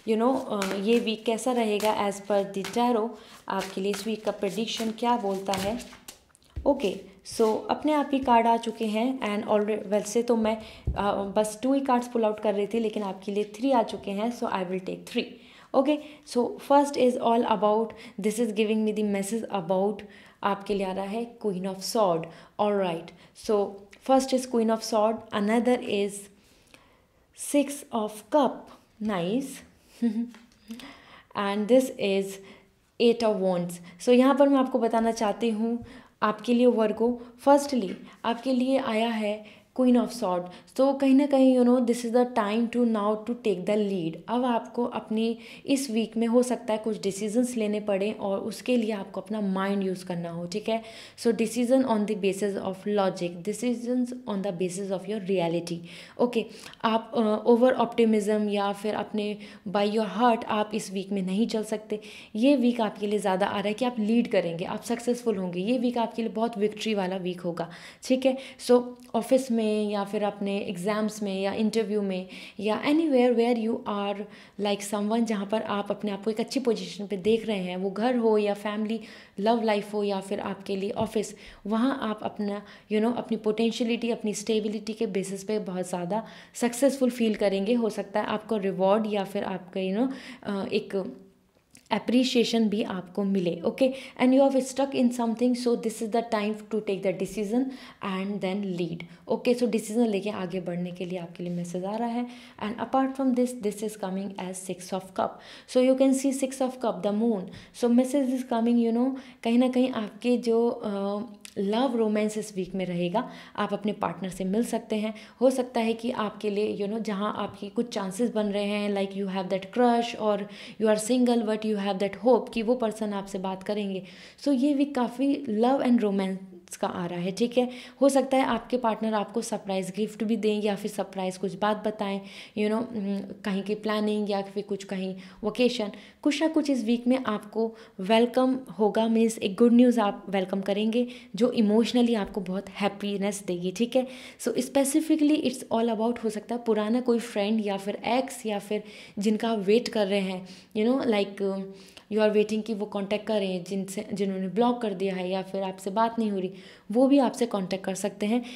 ये वीक कैसा रहेगा एज पर द टैरो. आपके लिए इस वीक का प्रेडिक्शन क्या बोलता है. ओके. सो अपने आप ही कार्ड आ चुके हैं एंड ऑलरेडी वैसे तो मैं बस 2 ही कार्ड्स पुल आउट कर रही थी, लेकिन आपके लिए 3 आ चुके हैं. So I will take 3. Okay. So first is all about, this is giving me the message about, आपके लिए आ रहा है queen of sword. Alright. So first is queen of sword, another is 6 of cup. Nice. And this is 8 of wands. So यहाँ पर मैं आपको बताना चाहती हूँ आपके लिए वर्गो, फर्स्टली आपके लिए आया है क्वीन ऑफ सॉर्ड. तो कहीं ना कहीं this is the time to now to take the lead. अब आपको अपनी इस वीक में हो सकता है कुछ डिसीजंस लेने पड़े और उसके लिए आपको अपना माइंड यूज़ करना हो. ठीक है. So decision on the basis of logic, decisions on the basis of your reality. Okay. आप ओवर ऑप्टिमिज्म या फिर अपने बाय योर हार्ट आप इस वीक में नहीं चल सकते. ये वीक आपके लिए ज़्यादा आ रहा है कि आप लीड करेंगे, आप सक्सेसफुल होंगे. ये वीक आपके लिए बहुत विक्ट्री वाला वीक होगा. ठीक है. सो ऑफिस में या फिर अपने एग्ज़ाम्स में या इंटरव्यू में या anywhere where you are like someone, जहाँ पर आप अपने आप को एक अच्छी पोजीशन पे देख रहे हैं, वो घर हो या फैमिली लव लाइफ हो या फिर आपके लिए ऑफिस, वहाँ आप अपना अपनी पोटेंशियलिटी, अपनी स्टेबिलिटी के बेसिस पे बहुत ज़्यादा सक्सेसफुल फील करेंगे. हो सकता है आपको रिवॉर्ड या फिर आपका एक अप्रिशिएशन भी आपको मिले. Okay. And you have stuck in something, so this is the time to take the decision and then lead. Okay. So decision लेके आगे बढ़ने के लिए आपके लिए मैसेज आ रहा है. And apart from this, this is coming as 6 of cup. So you can see 6 of cup, the moon. So message is coming कहीं ना कहीं आपके जो लव रोमांस इस वीक में रहेगा. आप अपने पार्टनर से मिल सकते हैं. हो सकता है कि आपके लिए जहाँ आपकी कुछ चांसेस बन रहे हैं, like you have that crush और you are single but you have that hope कि वो पर्सन आपसे बात करेंगे. सो ये वीक काफ़ी लव एंड रोमांस का आ रहा है. ठीक है. हो सकता है आपके पार्टनर आपको सरप्राइज़ गिफ्ट भी दें या फिर सरप्राइज़ कुछ बात बताएं, कहीं की प्लानिंग या फिर कुछ कहीं वोकेशन, कुछ ना कुछ इस वीक में आपको वेलकम होगा. मीन्स एक गुड न्यूज़ आप वेलकम करेंगे जो इमोशनली आपको बहुत हैप्पीनेस देगी. ठीक है. So specifically it's all about, हो सकता है पुराना कोई फ्रेंड या फिर एक्स या फिर जिनका आप वेट कर रहे हैं, लाइक यू आर वेटिंग कि वो कांटेक्ट करें, जिन्होंने ब्लॉक कर दिया है या फिर आपसे बात नहीं हो रही, वो भी आपसे कांटेक्ट कर सकते हैं.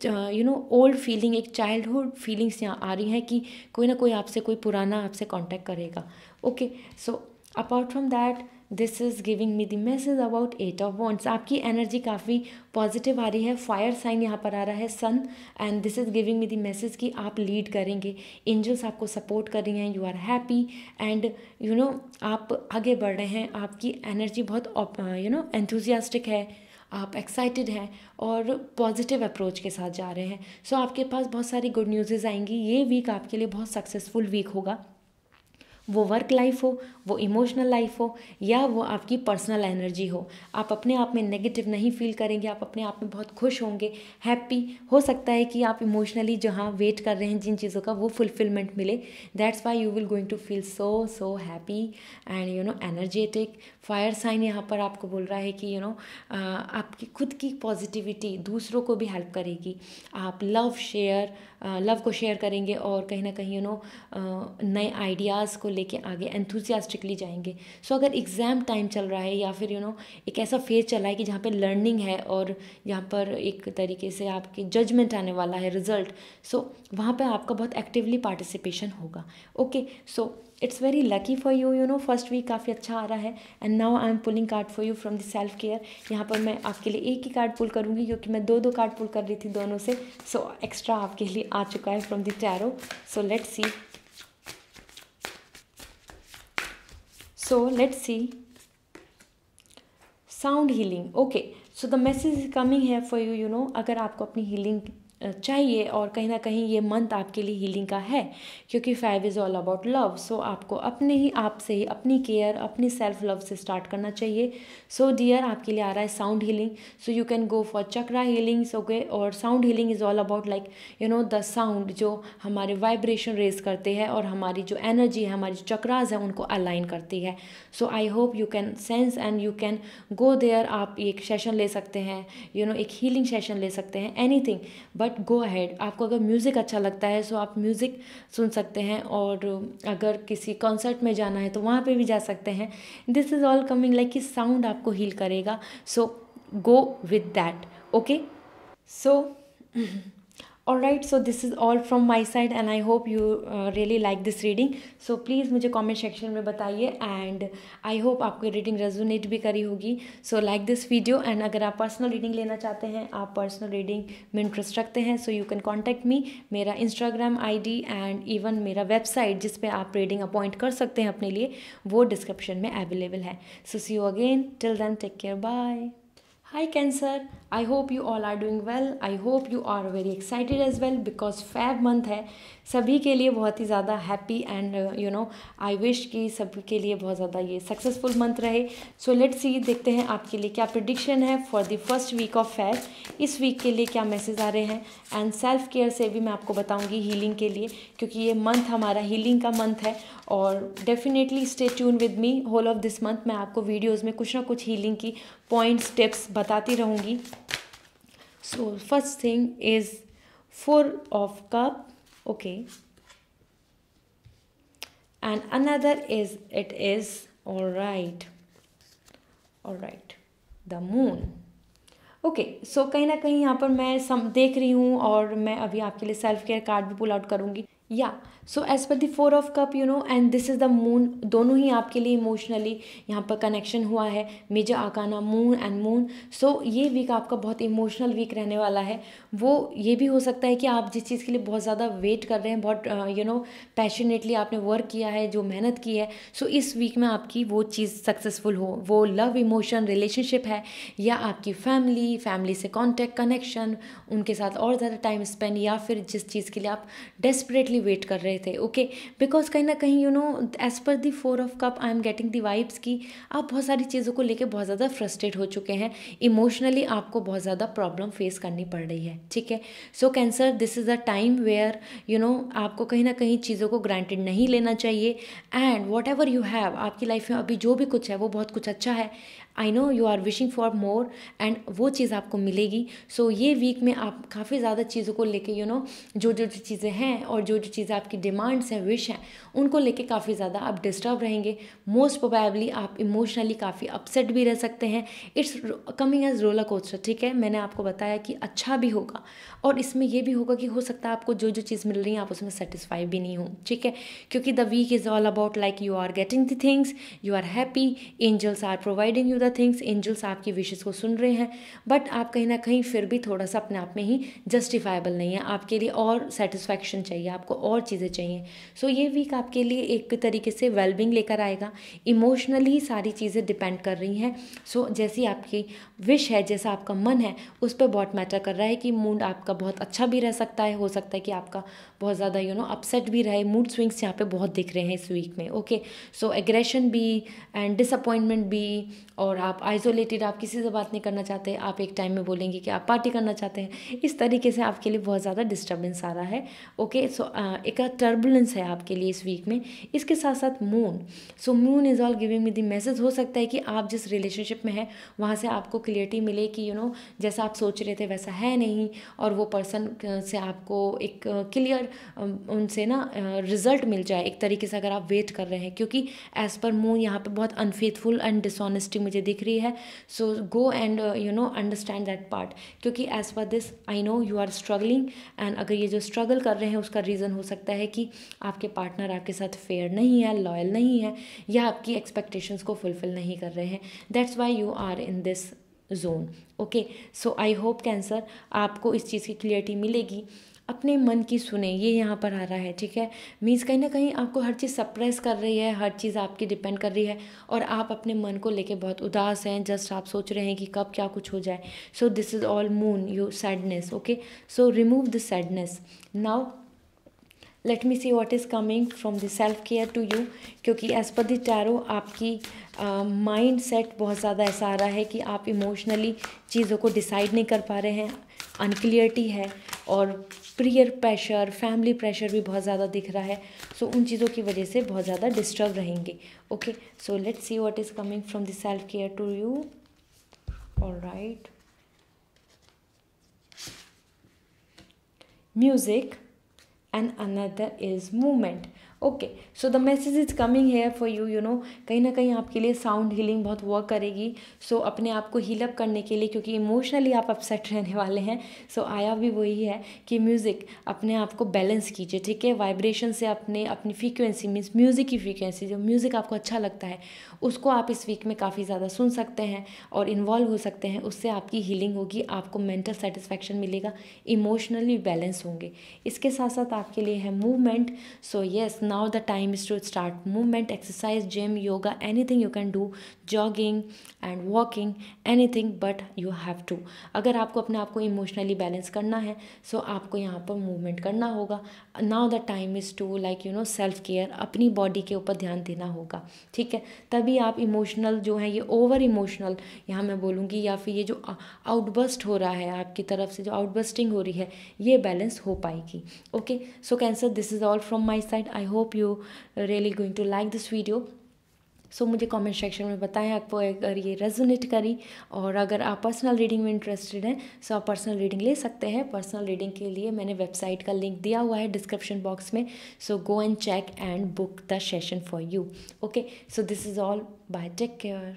एक ओल्ड फीलिंग, एक चाइल्डहुड फीलिंग्स यहाँ आ रही हैं कि कोई ना कोई आपसे, कोई पुराना आपसे कांटेक्ट करेगा. Okay. So apart from that this is giving me the message about 8 of Wands। आपकी एनर्जी काफ़ी पॉजिटिव आ रही है। फायर साइन यहाँ पर आ रहा है sun, and this is giving me the message कि आप लीड करेंगे, एंजल्स आपको सपोर्ट कर रही हैं, यू आर हैप्पी एंड आप आगे बढ़ रहे हैं। आपकी एनर्जी बहुत एंथुजियास्टिक है, आप एक्साइटेड हैं और पॉजिटिव अप्रोच के साथ जा रहे हैं। सो आपके पास बहुत सारी गुड न्यूज़ेज़ आएंगी। ये वीक आपके लिए बहुत सक्सेसफुल वीक होगा, वो वर्क लाइफ हो, वो इमोशनल लाइफ हो, या वो आपकी पर्सनल एनर्जी हो। आप अपने आप में नेगेटिव नहीं फील करेंगे, आप अपने आप में बहुत खुश होंगे, हैप्पी। हो सकता है कि आप इमोशनली जहाँ वेट कर रहे हैं जिन चीज़ों का, वो फुलफिलमेंट मिले। That's why you will going to feel so happy and energetic. Fire sign यहाँ पर आपको बोल रहा है कि आपकी खुद की पॉजिटिविटी दूसरों को भी हेल्प करेगी। आप लव को शेयर करेंगे और कहीं ना कहीं नए आइडियाज़ को लेके आगे एंथुसियास्टिकली जाएंगे। सो अगर एग्ज़ाम टाइम चल रहा है या फिर एक ऐसा फेज चल रहा है कि जहाँ पे लर्निंग है और यहाँ पर एक तरीके से आपकी जजमेंट आने वाला है, रिजल्ट, सो वहाँ पे आपका बहुत एक्टिवली पार्टिसिपेशन होगा। Okay, so it's very lucky for you. First week काफ़ी अच्छा आ रहा है। And now I am pulling card for you from the self care. यहाँ पर मैं आपके लिए एक ही कार्ड पुल करूँगी क्योंकि मैं दो कार्ड पुल कर रही थी दोनों से। सो एक्स्ट्रा आपके लिए आ चुका है from the tarot. So let's see. So let's see. Sound healing. Okay, so the message is coming here for you. अगर आपको अपनी हीलिंग चाहिए और कहीं ना कहीं ये मंथ आपके लिए हीलिंग का है, क्योंकि 5 is all about love. So आपको अपने ही आप से ही अपनी केयर, अपनी सेल्फ लव से स्टार्ट करना चाहिए। सो डियर, आपके लिए आ रहा है sound healing. So you can go for chakra healings. Okay, और sound healing is all about like the sound जो हमारे वाइब्रेशन रेज करते हैं और हमारी जो एनर्जी है, हमारी जो चक्रास है, उनको अलाइन करती है। So I hope you can sense and you can go there. आप एक सेशन ले सकते हैं, एक हीलिंग सेशन ले सकते हैं, एनीथिंग, बट गो अहेड। आपको अगर म्यूज़िक अच्छा लगता है सो आप म्यूज़िक सुन सकते हैं, और अगर किसी कॉन्सर्ट में जाना है तो वहाँ पे भी जा सकते हैं। This is all coming like कि साउंड आपको हील करेगा। So go with that. Okay, so Alright, so this is all from my side and I hope you really like this reading. So please मुझे comment section में बताइए, and I hope आपको reading resonate भी करी होगी. So like this video, and अगर आप personal reading लेना चाहते हैं, आप personal reading में interest रखते हैं, so you can contact me. मेरा Instagram ID and even मेरा website जिस पे आप reading appoint कर सकते हैं अपने लिए, वो description में available है. So see you again. Till then, take care. Bye. Hi Cancer, I hope you all are doing well. I hope you are very excited as well because Feb month है, सभी के लिए बहुत ही ज़्यादा हैप्पी एंड आई विश कि सभी के लिए बहुत ज़्यादा ये सक्सेसफुल मंथ रहे. सो लेट्स सी, देखते हैं आपके लिए क्या प्रेडिक्शन है for the first week of Feb. इस वीक के लिए क्या मैसेज आ रहे हैं, एंड सेल्फ केयर से भी मैं आपको बताऊंगी हीलिंग के लिए, क्योंकि ये मंथ हमारा हीलिंग का मंथ है. और definitely stay tune with me whole of this month. मैं आपको वीडियोज़ में कुछ ना कुछ हीलिंग की पॉइंट्स, टिप्स बताती रहूँगी. So first thing is 4 of Cup. Okay, and another is, it is all right, the moon. Okay, so कहीं ना कहीं यहाँ पर मैं देख रही हूँ, और मैं अभी आपके लिए सेल्फ केयर कार्ड भी पुल आउट करूँगी. या सो एज पर the 4 of Cup, and this is the moon. दोनों ही आपके लिए इमोशनली यहाँ पर कनेक्शन हुआ है. Major arcana moon and moon. So ये वीक आपका बहुत इमोशनल वीक रहने वाला है. वो ये भी हो सकता है कि आप जिस चीज़ के लिए बहुत ज़्यादा वेट कर रहे हैं, बहुत पैशनेटली आपने वर्क किया है, जो मेहनत की है, सो इस वीक में आपकी वो चीज़ सक्सेसफुल हो. वो लव, इमोशन, रिलेशनशिप है, या आपकी फैमिली से कॉन्टैक्ट, कनेक्शन, उनके साथ और ज़्यादा टाइम स्पेंड, या फिर जिस चीज़ के लिए आप डेस्परेटली वेट कर रहे थे. ओके, बिकॉज कहीं ना कहीं एज पर the 4 of Cup I am getting the vibes की आप बहुत सारी चीज़ों को लेके बहुत ज़्यादा फ्रस्ट्रेट हो चुके हैं. इमोशनली आपको बहुत ज़्यादा प्रॉब्लम फेस करनी पड़ रही है. ठीक है, so cancer, this is a time where आपको कहीं ना कहीं चीज़ों को ग्रांटेड नहीं लेना चाहिए. And whatever you have, आपकी लाइफ में अभी जो भी कुछ है वो बहुत कुछ अच्छा है. I know you are wishing for more and वो चीज़ आपको मिलेगी। सो ये वीक में आप काफ़ी ज़्यादा चीज़ों को लेके जो जो चीज़ें हैं और जो जो चीज़ें आपकी डिमांड्स हैं, विश हैं, उनको लेके काफ़ी ज़्यादा आप डिस्टर्ब रहेंगे। मोस्ट प्रोबेबली आप इमोशनली काफ़ी अपसेट भी रह सकते हैं। It's coming as roller coaster, ठीक है। मैंने आपको बताया कि अच्छा भी होगा और इसमें यह भी होगा कि हो सकता है आपको जो जो चीज़ मिल रही है आप उसमें सेटिस्फाई भी नहीं हो, ठीक है। क्योंकि the week is all about like you are getting the things, you are happy, angels are providing you the things, angels आपकी विशेज़ को सुन रहे हैं, बट आप कहीं ना कहीं फिर भी थोड़ा सा अपने आप में ही जस्टिफाइबल नहीं है। आपके लिए और सेटिस्फैक्शन चाहिए, आपको और चीज़ें चाहिए। सो ये वीक आपके लिए एक तरीके से वेलबिंग लेकर आएगा। इमोशनली सारी चीज़ें डिपेंड कर रही हैं। सो जैसी आपकी विश है, जैसा आपका मन है, उस पर बहुत मैटर कर रहा है कि मूड आपका बहुत अच्छा भी रह सकता है, हो सकता है कि आपका बहुत ज़्यादा अपसेट भी रहे। मूड स्विंग्स यहाँ पे बहुत दिख रहे हैं इस वीक में, ओके। सो एग्रेशन भी एंड डिसअपॉइंटमेंट भी, और आप आइसोलेटेड, आप किसी से बात नहीं करना चाहते, आप एक टाइम में बोलेंगे कि आप पार्टी करना चाहते हैं। इस तरीके से आपके लिए बहुत ज़्यादा डिस्टर्बेंस आ रहा है, ओके। सो एक टर्बुलेंस है आपके लिए इस वीक में। इसके साथ साथ moon, so moon is all giving me the message. हो सकता है कि आप जिस रिलेशनशिप में हैं वहाँ से आपको क्लियरिटी मिले कि जैसा आप सोच रहे थे वैसा है नहीं, और वो पर्सन से आपको एक क्लियर उनसे रिजल्ट मिल जाए एक तरीके से, अगर आप वेट कर रहे हैं। क्योंकि एज़ पर मून यहाँ पे बहुत अनफेथफुल एंड डिसऑनेस्टी मुझे दिख रही है। So go and understand that part, क्योंकि as per this I know you are struggling, and अगर ये जो स्ट्रगल कर रहे हैं उसका रीज़न हो सकता है कि आपके पार्टनर आपके साथ फेयर नहीं है, लॉयल नहीं है, या आपकी एक्सपेक्टेशंस को फुलफिल नहीं कर रहे हैं। That's why you are in this zone, okay. So I hope cancer आपको इस चीज़ की क्लियरिटी मिलेगी। अपने मन की सुने, ये यहाँ पर आ रहा है, ठीक है। मीन्स कहीं ना कहीं आपको हर चीज़ सप्रेस कर रही है, हर चीज़ आपकी डिपेंड कर रही है, और आप अपने मन को लेके बहुत उदास हैं। जस्ट आप सोच रहे हैं कि कब क्या कुछ हो जाए। So this is all moon, you sadness, okay. So remove the sadness now. Let me see what is coming from the self care to you, क्योंकि एज़ पर द टैरो आपकी माइंड सेट बहुत ज़्यादा ऐसा आ रहा है कि आप इमोशनली चीज़ों को डिसाइड नहीं कर पा रहे हैं, अनक्लियरिटी है, और पीयर प्रेशर, फैमिली प्रेशर भी बहुत ज़्यादा दिख रहा है। सो उन चीज़ों की वजह से बहुत ज़्यादा डिस्टर्ब रहेंगे, okay. So let's see what is coming from the self care to you, alright. Music and another is movement, okay. So the message is coming here for you, कहीं ना कहीं आपके लिए साउंड हीलिंग बहुत वर्क करेगी। सो अपने आप को हील अप करने के लिए, क्योंकि इमोशनली आप अपसेट रहने वाले हैं। सो आया भी वही है कि म्यूज़िक, अपने आप को बैलेंस कीजिए, ठीक है। वाइब्रेशन से अपनी फ्रीक्वेंसी, मीन्स म्यूज़िक की फ्रीक्वेंसी, जो म्यूज़िक आपको अच्छा लगता है उसको आप इस वीक में काफ़ी ज़्यादा सुन सकते हैं और इन्वॉल्व हो सकते हैं। उससे आपकी हीलिंग होगी, आपको मेंटल सेटिस्फैक्शन मिलेगा, इमोशनली बैलेंस होंगे। इसके साथ साथ आपके लिए है movement. So yes, now the time is to start movement, exercise, gym, yoga, anything you can do, jogging and walking, anything, but you have to, अगर आपको अपने आप को इमोशनली बैलेंस करना है, सो आपको यहाँ पर मूवमेंट करना होगा। now the time is to like self care, अपनी बॉडी के ऊपर ध्यान देना होगा, ठीक है। तभी आप इमोशनल जो है, ये ओवर इमोशनल यहाँ मैं बोलूँगी, या फिर ये जो आउटबस्ट हो रहा है आपकी तरफ से, जो आउटबस्टिंग हो रही है, ये बैलेंस हो पाएगी, okay. So cancer, this is all from my side. I hope you really going to like this video. So मुझे कमेंट सेक्शन में बताएं आपको अगर ये रेजोनेट करी, और अगर आप पर्सनल रीडिंग में इंटरेस्टेड हैं सो आप पर्सनल रीडिंग ले सकते हैं। पर्सनल रीडिंग के लिए मैंने वेबसाइट का लिंक दिया हुआ है डिस्क्रिप्शन बॉक्स में। So go and check and book the session for you, okay. So this is all, bye, take care.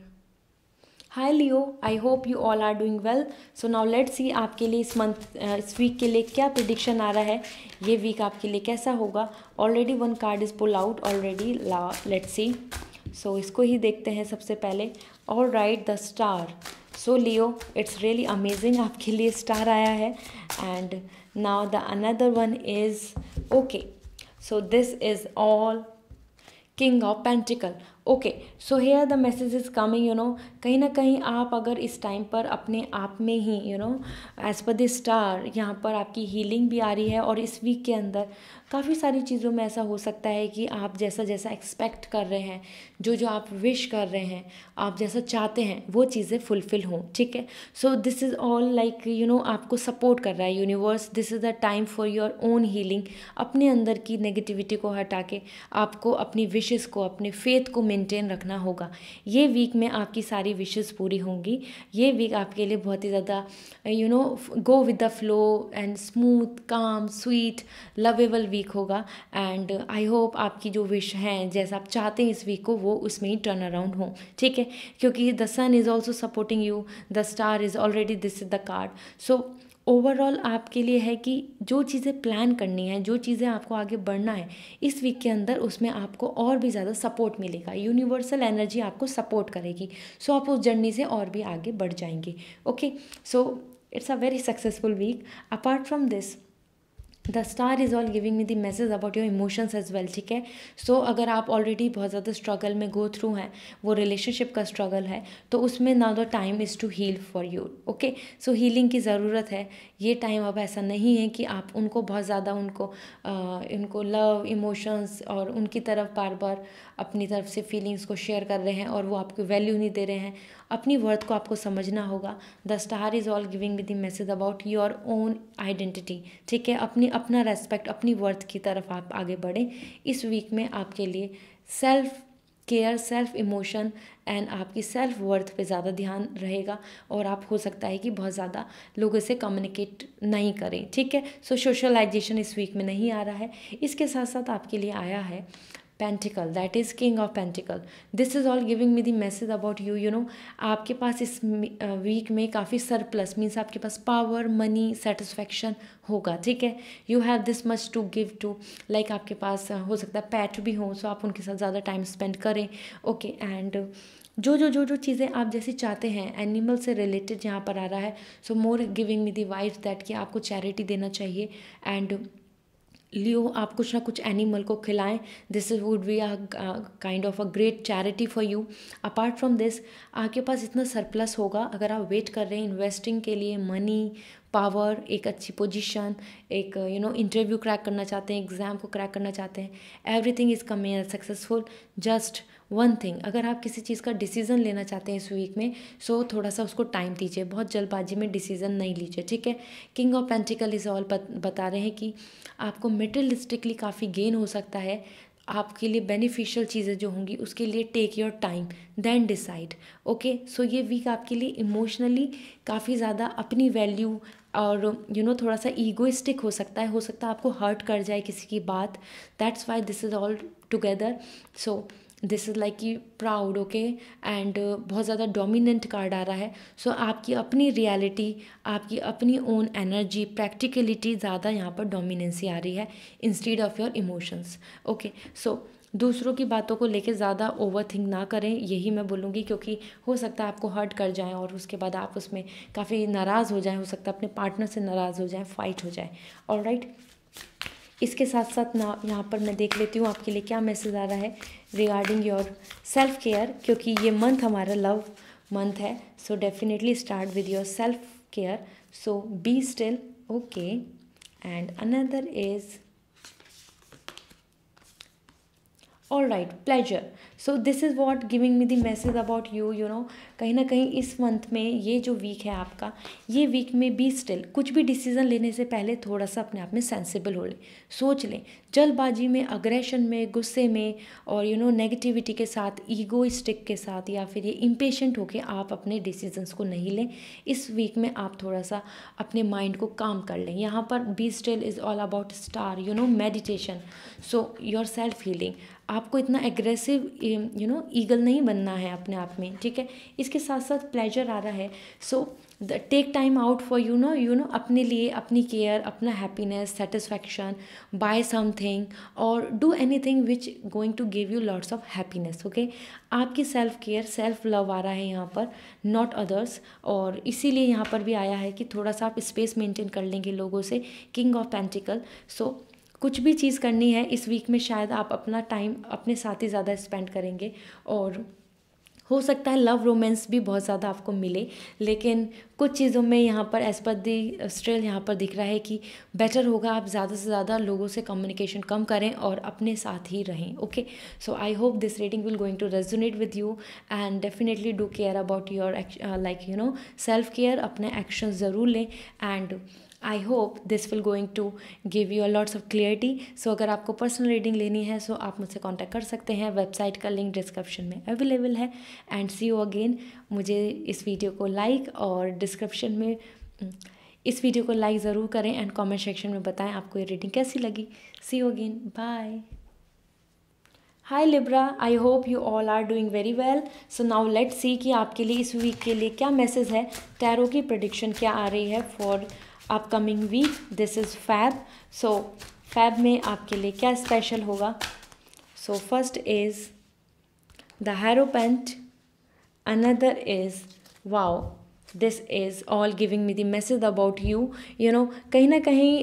Hi Leo, I hope you all are doing well. So now let's see आपके लिए इस वीक के लिए क्या प्रिडिक्शन आ रहा है, ये वीक आपके लिए कैसा होगा। Already one card is pull out already, let's see. So इसको ही देखते हैं सबसे पहले। All right, the star. So Leo, it's really amazing, आपके लिए स्टार आया है। And now the another one is, okay, so this is all king of pentacle, okay. So here the message is coming, कहीं ना कहीं आप अगर इस टाइम पर अपने आप में ही एज पर द स्टार, यहाँ पर आपकी हीलिंग भी आ रही है। और इस वीक के अंदर काफ़ी सारी चीज़ों में ऐसा हो सकता है कि आप जैसा जैसा एक्सपेक्ट कर रहे हैं, जो जो आप विश कर रहे हैं, आप जैसा चाहते हैं, वो चीज़ें फुलफ़िल हों, ठीक है। So this is all like आपको सपोर्ट कर रहा है universe. This is the time for your own healing. अपने अंदर की नेगेटिविटी को हटा के आपको अपनी विशेज़ को, अपने फेथ को मेंटेन रखना होगा। ये वीक में आपकी सारी विशेस पूरी होंगी। ये वीक आपके लिए बहुत ही ज़्यादा go with the flow and smooth calm sweet lovable week होगा। एंड आई होप आपकी जो विश हैं जैसा आप चाहते हैं इस वीक को वो उसमें ही टर्न अराउंड हो, ठीक है, क्योंकि the sun is also supporting you, the star is already, this is the card. So overall आपके लिए है कि जो चीज़ें प्लान करनी है, जो चीज़ें आपको आगे बढ़ना है इस वीक के अंदर, उसमें आपको और भी ज़्यादा सपोर्ट मिलेगा। यूनिवर्सल एनर्जी आपको सपोर्ट करेगी। सो आप उस जर्नी से और भी आगे बढ़ जाएंगे। Okay, so it's a very successful week. Apart from this the star is all giving me the message about your emotions as well, ठीक है। सो अगर आप ऑलरेडी बहुत ज़्यादा स्ट्रगल में गो थ्रू हैं, वो रिलेशनशिप का स्ट्रगल है, तो उसमें now the time is to heal for you. Okay, so healing की ज़रूरत है। ये टाइम अब ऐसा नहीं है कि आप उनको बहुत ज़्यादा उनको लव इमोशंस और उनकी तरफ बार बार अपनी तरफ से फीलिंग्स को शेयर कर रहे हैं और वो आपको वैल्यू नहीं दे रहे हैं। अपनी वर्थ को आपको समझना होगा। The star is all giving me the message about your own identity, ठीक है। अपना रेस्पेक्ट, अपनी वर्थ की तरफ आप आगे बढ़ें। इस वीक में आपके लिए self care, self emotion and आपकी सेल्फ वर्थ पे ज़्यादा ध्यान रहेगा और आप हो सकता है कि बहुत ज़्यादा लोगों से कम्युनिकेट नहीं करें, ठीक है। सो सोशलाइजेशन इस वीक में नहीं आ रहा है। इसके साथ साथ आपके लिए आया है pentacle, that is king of pentacle. This is all giving me the message about you. आपके पास इस वीक में काफ़ी सरप्लस मीन्स आपके पास पावर, मनी, सेटिस्फैक्शन होगा, ठीक है। You have this much to give to, like आपके पास हो सकता है पैट भी हो, सो आप उनके साथ ज़्यादा टाइम स्पेंड करें। ओके, एंड जो चीज़ें आप जैसे चाहते हैं एनिमल से रिलेटेड यहाँ पर आ रहा है। So more giving me the vibes that कि आपको चैरिटी देना चाहिए एंड लियो आप कुछ ना कुछ एनिमल को खिलाएं। This is would be a kind of a great charity for you. Apart from this आपके पास इतना सरप्लस होगा अगर आप वेट कर रहे हैं इन्वेस्टिंग के लिए, मनी, पावर, एक अच्छी पोजीशन, एक इंटरव्यू क्रैक करना चाहते हैं, एग्ज़ाम को क्रैक करना चाहते हैं, everything is coming successful. Just one thing, अगर आप किसी चीज़ का डिसीज़न लेना चाहते हैं इस वीक में, सो थोड़ा सा उसको टाइम दीजिए, बहुत जल्दबाजी में डिसीज़न नहीं लीजिए, ठीक है। King of pentacle is all बता रहे हैं कि आपको मेटेरियलिस्टिकली काफ़ी गेन हो सकता है। आपके लिए बेनिफिशियल चीज़ें जो होंगी उसके लिए take your time then decide. Okay, so ये वीक आपके लिए इमोशनली काफ़ी ज़्यादा अपनी वैल्यू और थोड़ा सा ईगोइस्टिक हो सकता है आपको हर्ट कर जाए किसी की बात। That's why this is all together. So this is like कि प्राउड, ओके, एंड बहुत ज़्यादा डोमिनेंट कार्ड आ रहा है। सो आपकी अपनी रियलिटी, आपकी अपनी ओन एनर्जी, प्रैक्टिकलिटी ज़्यादा यहाँ पर डोमिनेंसी आ रही है instead of your emotions. Okay, so दूसरों की बातों को लेके ज़्यादा ओवर थिंक ना करें, यही मैं बोलूँगी, क्योंकि हो सकता है आपको हर्ट कर जाएं और उसके बाद आप उसमें काफ़ी नाराज़ हो जाएं, हो सकता है अपने पार्टनर से नाराज़ हो जाएं, फाइट हो जाए। ऑलराइट, इसके साथ साथ ना यहाँ पर मैं देख लेती हूँ आपके लिए क्या मैसेज आ रहा है रिगार्डिंग योर सेल्फ केयर, क्योंकि ये मंथ हमारा लव मंथ है। So definitely start with your self care. So be still, okay, and another is all right, pleasure. So this is what giving me the message about you. कहीं ना कहीं इस मंथ में ये जो वीक है आपका, ये वीक में बी स्टिल, कुछ भी डिसीज़न लेने से पहले थोड़ा सा अपने आप में सेंसिबल हो लें, सोच लें। जल्दबाजी में, अग्रेशन में, गुस्से में और नेगेटिविटी के साथ, ईगोइस्टिक के साथ या फिर ये इम्पेशेंट होके आप अपने डिसीजंस को नहीं लें। इस वीक में आप थोड़ा सा अपने माइंड को काम कर लें। यहाँ पर be still is all about star, meditation, so your self healing. आपको इतना एग्रेसिव ईगल नहीं बनना है अपने आप में, ठीक है। इसके साथ साथ प्लेजर आ रहा है। So take time out for अपने लिए, अपनी केयर, अपना हैप्पीनेस, सेटिस्फैक्शन, बाय समथिंग और do anything which going to give you lots of happiness. Okay, आपकी सेल्फ केयर, सेल्फ लव आ रहा है यहाँ पर, नॉट अदर्स। और इसीलिए यहाँ पर भी आया है कि थोड़ा सा आप स्पेस मेंटेन कर लेंगे लोगों से, किंग ऑफ पेंटिकल। सो कुछ भी चीज़ करनी है इस वीक में, शायद आप अपना टाइम अपने साथ ही ज़्यादा स्पेंड करेंगे और हो सकता है लव रोमांस भी बहुत ज़्यादा आपको मिले। लेकिन कुछ चीज़ों में यहाँ पर एज पर दी स्टिल यहाँ पर दिख रहा है कि बेटर होगा आप ज़्यादा से ज़्यादा लोगों से कम्युनिकेशन कम करें और अपने साथ ही रहें। Okay, so I hope this reading will going to resonate with you and definitely do care about your self care. अपने एक्शन ज़रूर लें and I hope this will going to give you a lots of clarity. So अगर आपको पर्सनल रीडिंग लेनी है सो आप मुझसे कांटेक्ट कर सकते हैं, वेबसाइट का लिंक डिस्क्रिप्शन में अवेलेबल है। And see you again. मुझे इस वीडियो को लाइक और डिस्क्रिप्शन में इस वीडियो को लाइक ज़रूर करें एंड कमेंट सेक्शन में बताएं आपको ये रीडिंग कैसी लगी। See you again, bye. Hi Libra, I hope you all are doing very well. So now let's see कि आपके लिए इस वीक के लिए क्या मैसेज है, टैरो की प्रेडिक्शन क्या आ रही है for upcoming week. This is Feb. So Feb में आपके लिए क्या स्पेशल होगा। So first is the hierophant, another is wow, this is all giving me the message about you. You know कहीं ना कहीं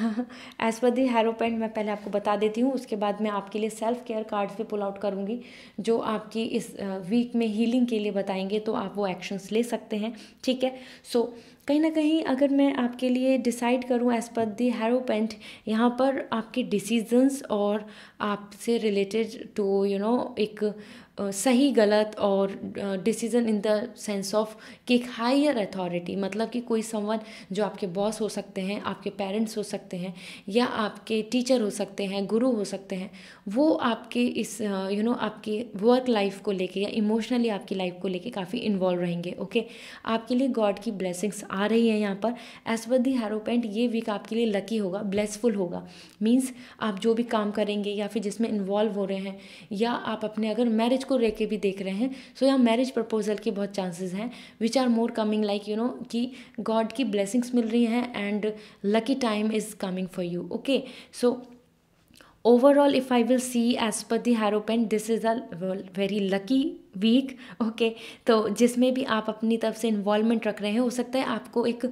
एज पर दी हैरोपेंट मैं पहले आपको बता देती हूँ, उसके बाद मैं आपके लिए सेल्फ केयर कार्ड्स पे पुल आउट करूँगी जो आपकी इस वीक में हीलिंग के लिए बताएंगे, तो आप वो एक्शंस ले सकते हैं, ठीक है। सो कहीं ना कहीं अगर मैं आपके लिए डिसाइड करूं एज पर दी हैरोपेंट, यहाँ पर आपके डिसीजंस और आपसे रिलेटेड टू यू नो एक सही गलत और decision in the sense of कि एक हायर अथॉरिटी, मतलब कि कोई समवन जो आपके बॉस हो सकते हैं, आपके पेरेंट्स हो सकते हैं, या आपके टीचर हो सकते हैं, गुरु हो सकते हैं, वो आपके इस आपकी वर्क लाइफ को लेके या इमोशनली आपकी लाइफ को लेके काफ़ी इन्वॉल्व रहेंगे। ओके, आपके लिए गॉड की ब्लेसिंग्स आ रही है यहाँ पर एज पर दी हैरोपेंट। ये वीक आपके लिए लकी होगा, ब्लेसफुल होगा। मीन्स आप जो भी काम करेंगे या फिर जिसमें इन्वॉल्व हो रहे हैं, या आप अपने अगर मैरिज को लेके भी देख रहे हैं, सो यहाँ मैरिज प्रपोजल के बहुत चांसेस हैं which are more coming, like you know कि गॉड की ब्लेसिंग्स मिल रही हैं and lucky time is coming for you. Okay, so overall if I will see as per the Hierophant, this is a very lucky week. Okay, तो जिसमें भी आप अपनी तरफ से इन्वॉल्वमेंट रख रहे हैं, हो सकता है आपको एक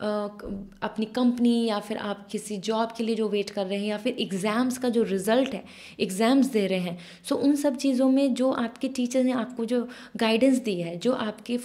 अपनी कंपनी या फिर आप किसी जॉब के लिए जो वेट कर रहे हैं, या फिर एग्ज़ाम्स का जो रिज़ल्ट है, एग्ज़ाम्स दे रहे हैं, सो उन सब चीज़ों में जो आपके टीचर ने आपको जो गाइडेंस दी है, जो आपके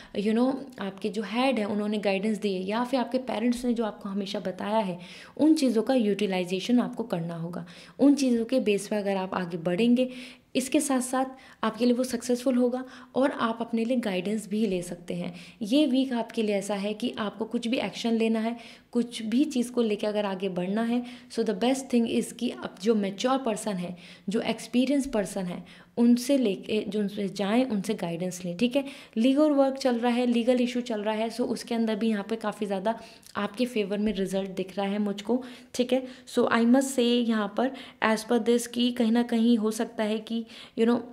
आपके जो हेड है उन्होंने गाइडेंस दी है, या फिर आपके पेरेंट्स ने जो आपको हमेशा बताया है, उन चीज़ों का यूटिलाइजेशन आपको करना होगा। उन चीज़ों के बेस पर अगर आप आगे बढ़ेंगे, इसके साथ साथ आपके लिए वो सक्सेसफुल होगा और आप अपने लिए गाइडेंस भी ले सकते हैं। ये वीक आपके लिए ऐसा है कि आपको कुछ भी एक्शन लेना है, कुछ भी चीज़ को लेकर अगर आगे बढ़ना है, so the best thing is कि अब जो मैच्योर पर्सन है, जो एक्सपीरियंस पर्सन है, उनसे लेके जो उनसे जाएं, उनसे गाइडेंस लें, ठीक है। लीगल वर्क चल रहा है, लीगल इशू चल रहा है, सो उसके अंदर भी यहाँ पे काफ़ी ज़्यादा आपके फेवर में रिजल्ट दिख रहा है मुझको, ठीक है। सो आई मस्ट से यहाँ पर एज पर दिस कि कहीं ना कहीं हो सकता है कि you know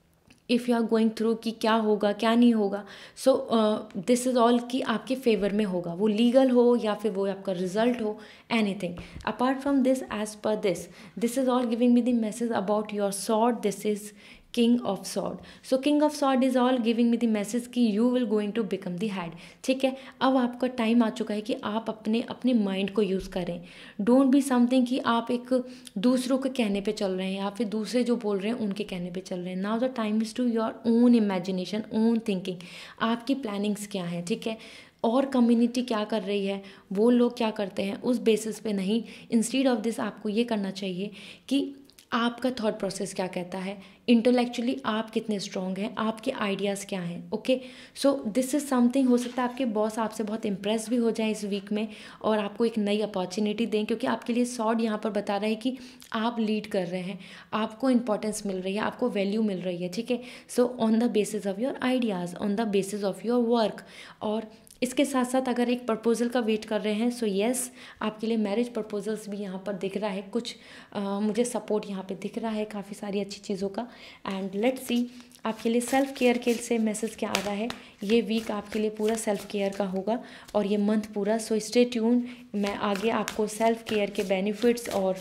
if you are going through कि क्या होगा क्या नहीं होगा, सो दिस इज़ ऑल कि आपके फेवर में होगा, वो लीगल हो या फिर वो आपका रिजल्ट हो, anything apart from this as per this is all giving me the message about your sword. This is king of sword. So king of sword is all giving me the message कि you will going to become the head, ठीक है। अब आपका टाइम आ चुका है कि आप अपने माइंड को यूज़ करें। डोंट बी समथिंग कि आप एक दूसरों के कहने पे चल रहे हैं या फिर दूसरे जो बोल रहे हैं उनके कहने पे चल रहे हैं। Now the time is to your own imagination, own thinking. आपकी प्लानिंग्स क्या हैं, ठीक है, और कम्युनिटी क्या कर रही है, वो लोग क्या करते हैं, उस बेसिस पे नहीं। इंस्टीड ऑफ दिस आपको ये करना चाहिए कि आपका थॉट प्रोसेस क्या कहता है, इंटेलेक्चुअली आप कितने स्ट्रॉन्ग हैं, आपके आइडियाज़ क्या हैं। Okay, so this is something, हो सकता है आपके बॉस आपसे बहुत इम्प्रेस भी हो जाए इस वीक में और आपको एक नई अपॉर्चुनिटी दें, क्योंकि आपके लिए सॉर्ड यहाँ पर बता रहा है कि आप लीड कर रहे हैं, आपको इंपॉर्टेंस मिल रही है, आपको वैल्यू मिल रही है, ठीक है। So on the basis of your ideas, on the basis of your work. और इसके साथ साथ अगर एक प्रपोजल का वेट कर रहे हैं, सो येस आपके लिए मैरिज प्रपोजल्स भी यहाँ पर दिख रहा है कुछ, मुझे सपोर्ट यहाँ पे दिख रहा है काफ़ी सारी अच्छी चीज़ों का। एंड लेट्स सी आपके लिए सेल्फ केयर के से मैसेज क्या आ रहा है। ये वीक आपके लिए पूरा सेल्फ केयर का होगा और ये मंथ पूरा, सो स्टे ट्यून। मैं आगे आपको सेल्फ केयर के बेनिफिट्स और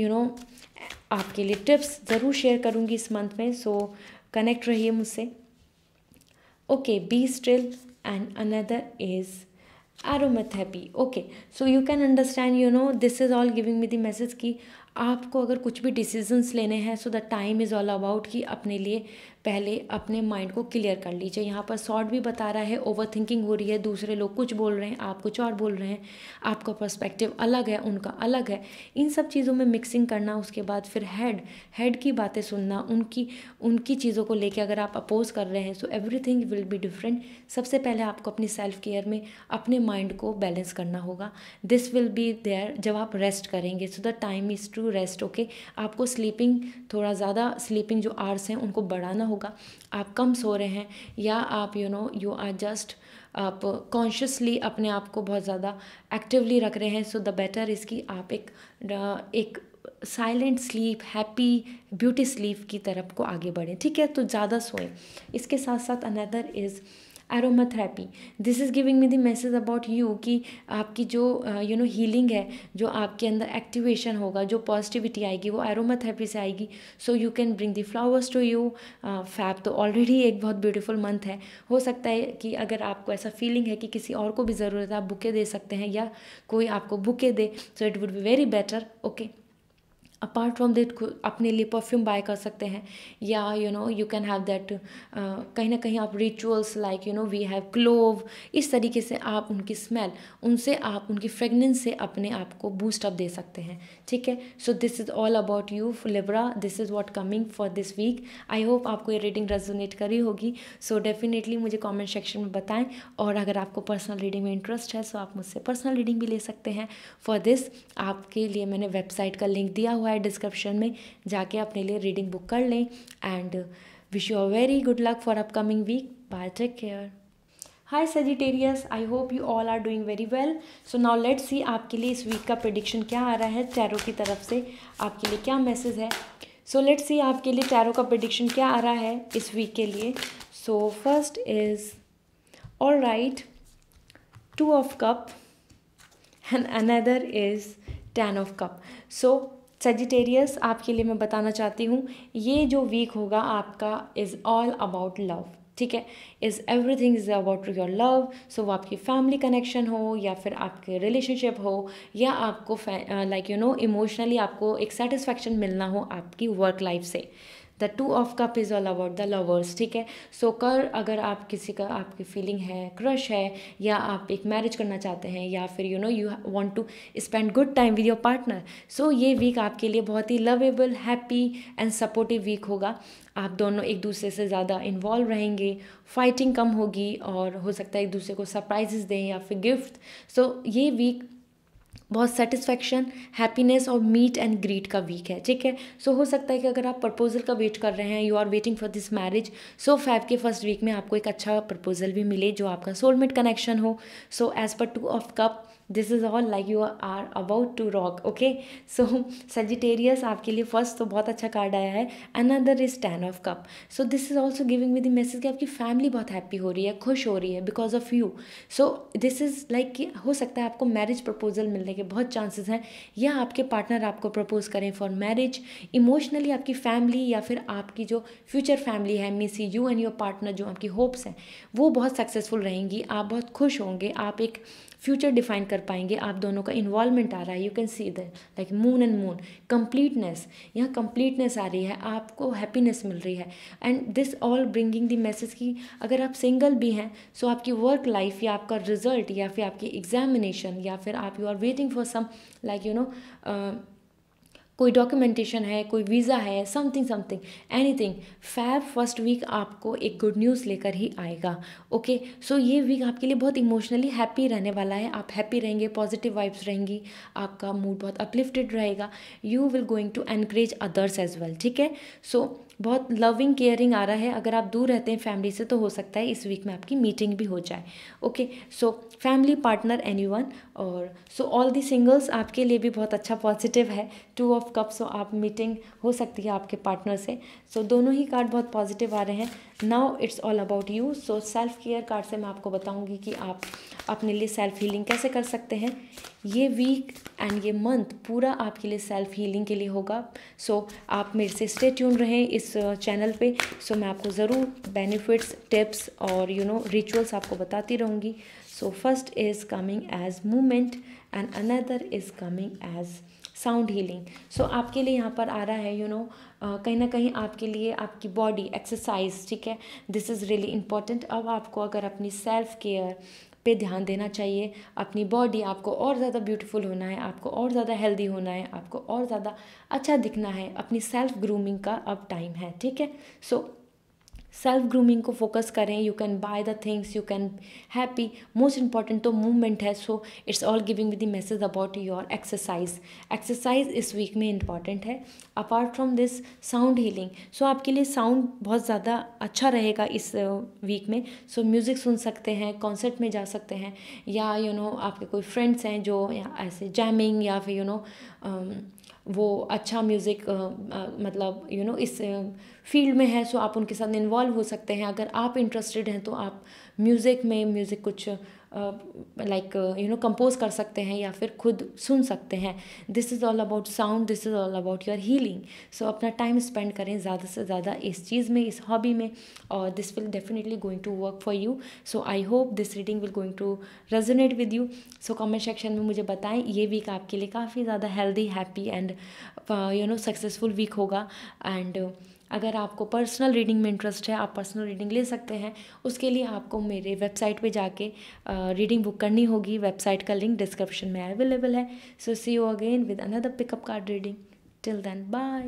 आपके लिए टिप्स ज़रूर शेयर करूँगी इस मंथ में, सो कनेक्ट रहिए मुझसे। Okay, be still and another is aromatherapy. Okay, so you can understand, this is all giving me the message कि आपको अगर कुछ भी डिसीजंस लेने हैं, so the time is all about कि अपने लिए पहले अपने माइंड को क्लियर कर लीजिए। यहाँ पर शॉर्ट भी बता रहा है, ओवर थिंकिंग हो रही है, दूसरे लोग कुछ बोल रहे हैं, आप कुछ और बोल रहे हैं, आपका पर्सपेक्टिव अलग है, उनका अलग है। इन सब चीज़ों में मिक्सिंग करना, उसके बाद फिर हेड की बातें सुनना, उनकी चीज़ों को लेके अगर आप अपोज कर रहे हैं, so everything will be different. सबसे पहले आपको अपनी सेल्फ केयर में अपने माइंड को बैलेंस करना होगा। दिस विल बी देयर जब आप रेस्ट करेंगे, so the time is to rest. Okay, आपको स्लीपिंग थोड़ा ज़्यादा, स्लीपिंग जो आवर्स हैं उनको बढ़ाना होगा। आप कम सो रहे हैं या आप यू आर जस्ट आप कॉन्शियसली अपने आप को बहुत ज़्यादा एक्टिवली रख रहे हैं, सो द बेटर इज़ कि आप एक silent sleep, happy beauty sleep की तरफ को आगे बढ़ें। ठीक है, तो ज़्यादा सोएं। इसके साथ साथ another is aromatherapy. This is giving me the message about you कि आपकी जो हीलिंग है, जो आपके अंदर एक्टिवेशन होगा, जो पॉजिटिविटी आएगी, वो एरोमाथेरेपी से आएगी। So you can bring the flowers to you. Feb तो ऑलरेडी एक बहुत ब्यूटीफुल मंथ है। हो सकता है कि अगर आपको ऐसा फीलिंग है कि किसी और को भी ज़रूरत है, आप बुके दे सकते हैं या कोई आपको बुके दे, so it would be very better. Okay, apart from that अपने लिए परफ्यूम बाय कर सकते हैं, या यू कैन हैव दैट कहीं ना कहीं आप rituals like we have clove. इस तरीके से आप उनकी स्मेल, उनसे आप उनकी फ्रेगनेंस से अपने आप को बूस्ट अप दे सकते हैं। ठीक है, so this is all about you Libra. This is what coming for this week. I hope आपको ये रीडिंग रेजोनेट करी होगी। सो डेफिनेटली मुझे कॉमेंट सेक्शन में बताएं, और अगर आपको पर्सनल रीडिंग में इंटरेस्ट है, सो आप मुझसे पर्सनल रीडिंग भी ले सकते हैं। फॉर दिस आपके लिए मैंने वेबसाइट का लिंक दिया हुआ है डिस्क्रिप्शन में, जाके अपने लिए रीडिंग बुक कर लें। And wish you a very good luck for upcoming week. Bye, take care. Hi Sagittarius, I hope you all are doing very well. So now let's see आपके लिए इस वीक का प्रेडिक्शन क्या आ रहा है टैरो की तरफ से, आपके लिए क्या मैसेज है। सो लेट्स सी आपके लिए टैरो का प्रेडिक्शन क्या आ रहा है इस वीक के लिए। So first is all right, 2 of cup and another is 10 of cup. So Sagittarius, आपके लिए मैं बताना चाहती हूँ, ये जो वीक होगा आपका इज़ ऑल अबाउट लव। ठीक है, is everything is about your love. So वो आपकी फैमिली कनेक्शन हो, या फिर आपके रिलेशनशिप हो, या आपको लाइक इमोशनली आपको एक सेटिस्फैक्शन मिलना हो आपकी वर्क लाइफ से। The 2 of cup is all about the lovers. ठीक है, सो अगर आप किसी का आपकी फीलिंग है, क्रश है, या आप एक मैरिज करना चाहते हैं, या फिर you want to spend good time with your partner, so ये वीक आपके लिए बहुत ही lovable, happy and supportive week होगा। आप दोनों एक दूसरे से ज़्यादा इन्वॉल्व रहेंगे, फाइटिंग कम होगी, और हो सकता है एक दूसरे को सरप्राइजेस दें या फिर गिफ्ट। सो ये वीक बहुत सेटिस्फैक्शन, हैप्पीनेस और मीट एंड ग्रीट का वीक है। ठीक है, सो हो सकता है कि अगर आप प्रपोजल का वेट कर रहे हैं, you are waiting for this marriage, so Feb के फर्स्ट वीक में आपको एक अच्छा प्रपोजल भी मिले जो आपका सोलमेट कनेक्शन हो। सो एज पर 2 of cup, this is all like you are about to rock. Okay, so Sagittarius, आपके लिए फर्स्ट तो बहुत अच्छा कार्ड आया है, another is 10 of cup. So this is also giving me the message कि आपकी फैमिली बहुत हैप्पी हो रही है, खुश हो रही है because of you. So this is like कि हो सकता है आपको मैरिज प्रपोजल मिलने के बहुत चांसेस हैं, या आपके पार्टनर आपको प्रपोज करें फॉर मैरिज। इमोशनली आपकी फैमिली या फिर आपकी जो फ्यूचर फैमिली है, means you and your partner, जो आपकी होप्स हैं वो बहुत सक्सेसफुल रहेंगी, आप बहुत खुश होंगे, आप एक फ्यूचर डिफाइन कर पाएंगे। आप दोनों का इन्वॉल्वमेंट आ रहा है, you can see that like moon and moon, completeness, यहाँ कंप्लीटनेस आ रही है, आपको हैप्पीनेस मिल रही है। And this all bringing the message कि अगर आप सिंगल भी हैं, सो आपकी वर्क लाइफ या आपका रिजल्ट या फिर आपकी एग्जामिनेशन, या फिर आप you are waiting for some like कोई डॉक्यूमेंटेशन है, कोई वीज़ा है, something anything, Feb first week आपको एक गुड न्यूज़ लेकर ही आएगा। ओके, सो ये वीक आपके लिए बहुत इमोशनली हैप्पी रहने वाला है। आप हैप्पी रहेंगे, पॉजिटिव वाइब्स रहेंगी, आपका मूड बहुत अपलिफ्टेड रहेगा, you will going to encourage others as well. ठीक है, सो बहुत लविंग केयरिंग आ रहा है। अगर आप दूर रहते हैं फैमिली से, तो हो सकता है इस वीक में आपकी मीटिंग भी हो जाए। Okay, so family, partner, anyone. और सो ऑल दी सिंगल्स, आपके लिए भी बहुत अच्छा पॉजिटिव है, 2 ऑफ कप। सो आप मीटिंग हो सकती है आपके पार्टनर से। सो दोनों ही कार्ड बहुत पॉजिटिव आ रहे हैं। Now it's all about you. So self care card से मैं आपको बताऊंगी कि आप अपने लिए सेल्फ हीलिंग कैसे कर सकते हैं। ये वीक एंड ये मंथ पूरा आपके लिए सेल्फ हीलिंग के लिए होगा। सो आप मेरे से स्टे ट्यून रहें इस चैनल पे। सो मैं आपको ज़रूर बेनिफिट्स, टिप्स और रिचुअल्स आपको बताती रहूँगी। So first is coming as movement and another is coming as sound healing. So आपके लिए यहाँ पर आ रहा है कहीं ना कहीं आपके लिए आपकी बॉडी एक्सरसाइज, ठीक है, दिस इज़ रियली इम्पॉर्टेंट. अब आपको अगर अपनी सेल्फ केयर पे ध्यान देना चाहिए, अपनी बॉडी, आपको और ज़्यादा ब्यूटीफुल होना है, आपको और ज़्यादा हेल्दी होना है, आपको और ज़्यादा अच्छा दिखना है, अपनी सेल्फ ग्रूमिंग का अब टाइम है, ठीक है. सो सेल्फ ग्रूमिंग को फोकस करें. You can buy the things, you can happy. Most important तो मूवमेंट है. So it's all giving with the message about your exercise. Exercise इस वीक में इंपॉर्टेंट है. Apart from this sound healing. So आपके लिए साउंड बहुत ज़्यादा अच्छा रहेगा इस वीक में. सो म्यूज़िक सुन सकते हैं, कॉन्सर्ट में जा सकते हैं, या आपके कोई फ्रेंड्स हैं जो ऐसे जैमिंग या फिर वो अच्छा म्यूज़िक मतलब इस फील्ड में है, सो आप उनके साथ इन्वॉल्व हो सकते हैं. अगर आप इंटरेस्टेड हैं तो आप म्यूज़िक कुछ कंपोज कर सकते हैं या फिर खुद सुन सकते हैं. This is all about sound, this is all about your healing. So अपना टाइम स्पेंड करें ज़्यादा से ज़्यादा इस चीज़ में, इस हॉबी में, और this will definitely going to work for you. So I hope this reading will going to resonate with you. So comment section में मुझे बताएं ये वीक आपके लिए काफ़ी ज़्यादा healthy, happy and successful week होगा. एंड अगर आपको पर्सनल रीडिंग में इंटरेस्ट है, आप पर्सनल रीडिंग ले सकते हैं. उसके लिए आपको मेरे वेबसाइट पे जाके रीडिंग बुक करनी होगी. वेबसाइट का लिंक डिस्क्रिप्शन में अवेलेबल है. So see you again with another pickup card reading. Till then bye.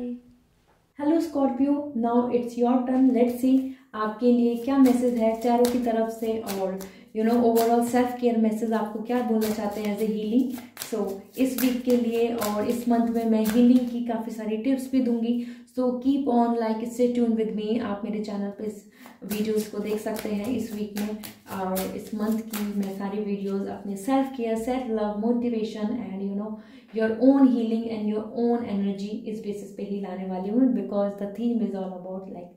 Hello Scorpio, now it's your turn. Let's see आपके लिए क्या मैसेज है टैरो की तरफ से, और ओवरऑल सेल्फ केयर मैसेज आपको क्या बोलना चाहते हैं एज ए हीलिंग. सो इस वीक के लिए और इस मंथ में मैं हीलिंग की काफ़ी सारी टिप्स भी दूंगी. So keep on like stay tune with me. आप मेरे चैनल पे इस वीडियोस को देख सकते हैं इस वीक में, और इस मंथ की मैं सारी वीडियोस अपने self care, self love, motivation and your own healing and your own energy इस बेसिस पे ही लाने वाली हूँ, because the theme is all about like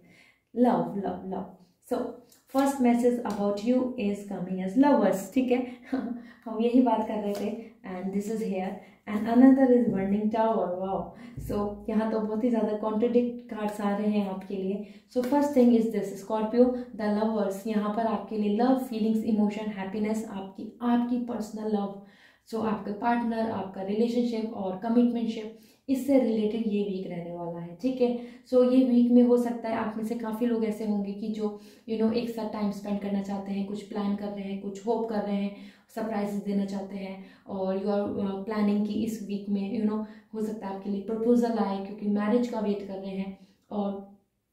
love love love. So first message about you is coming as lovers, ठीक है. हम यही बात कर रहे थे. And this is here and another is burning tower. Wow. So यहाँ तो बहुत ही ज़्यादा कॉन्ट्रडिक्ट कार्ड्स आ रहे हैं आपके लिए. So first thing is this Scorpio, the lovers. यहाँ पर आपके लिए लव, फीलिंग्स, इमोशन, हैप्पीनेस, आपकी पर्सनल लव, सो आपके पार्टनर, आपका रिलेशनशिप और कमिटमेंटशिप, इससे रिलेटेड ये वीक रहने वाला है, ठीक है. सो ये वीक में हो सकता है आप में से काफ़ी लोग ऐसे होंगे कि जो एक साथ टाइम स्पेंड करना चाहते हैं, कुछ प्लान कर रहे हैं, कुछ होप कर रहे हैं, सरप्राइजेस देना चाहते हैं, और यू आर प्लानिंग कि इस वीक में हो सकता है आपके लिए प्रपोजल आए क्योंकि मैरिज का वेट कर रहे हैं. और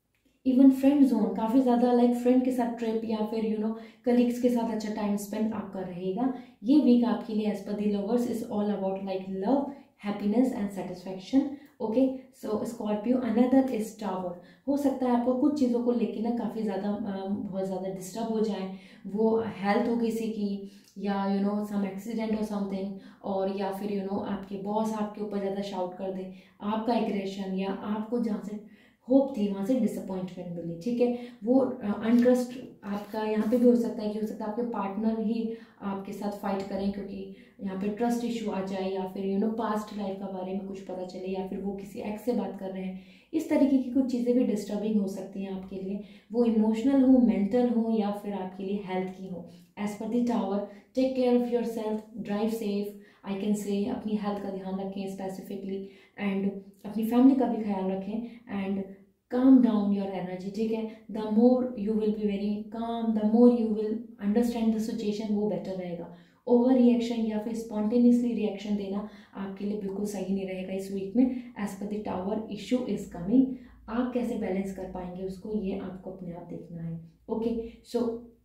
इवन फ्रेंड जोन, काफ़ी ज़्यादा लाइक फ्रेंड के साथ ट्रिप या फिर कलीग्स के साथ अच्छा टाइम स्पेंड आपका रहेगा. ये वीक आपके लिए एज पर the lovers is all about like love, happiness and satisfaction. Okay. So Scorpio, another is tower. हो सकता है आपको कुछ चीज़ों को लेके ना काफ़ी ज़्यादा बहुत ज़्यादा डिस्टर्ब हो जाए. वो हेल्थ हो किसी की, या सम एक्सीडेंट हो समथिंग, और या फिर आपके बॉस आपके ऊपर ज़्यादा शाउट कर दे, आपका एग्रेशन, या आपको जहाँ से होप थी वहाँ से डिसअपॉइंटमेंट मिली, ठीक है. वो अनट्रस्ट आपका यहाँ पे भी हो सकता है कि हो सकता है आपके पार्टनर ही आपके साथ फाइट करें क्योंकि यहाँ पे ट्रस्ट इशू आ जाए, या फिर पास्ट लाइफ का बारे में कुछ पता चले, या फिर वो किसी एक्स से बात कर रहे हैं. इस तरीके की कुछ चीज़ें भी डिस्टर्बिंग हो सकती हैं आपके लिए, वो इमोशनल हो, मेंटल हो, या फिर आपके लिए हेल्थ की हो. एज पर the tower, take care of your self, drive safe. I can say अपनी हेल्थ का ध्यान रखें स्पेसिफिकली, एंड अपनी फैमिली का भी ख्याल रखें, and calm down your energy, ठीक है. the more you will be very calm, the more you will understand the situation, वो बेटर रहेगा. ओवर रिएक्शन या फिर स्पॉन्टेनियसली रिएक्शन देना आपके लिए बिल्कुल सही नहीं रहेगा इस वीक में. एज पर the tower, issue is coming. आप कैसे बैलेंस कर पाएंगे उसको, ये आपको अपने आप देखना है. ओके. सो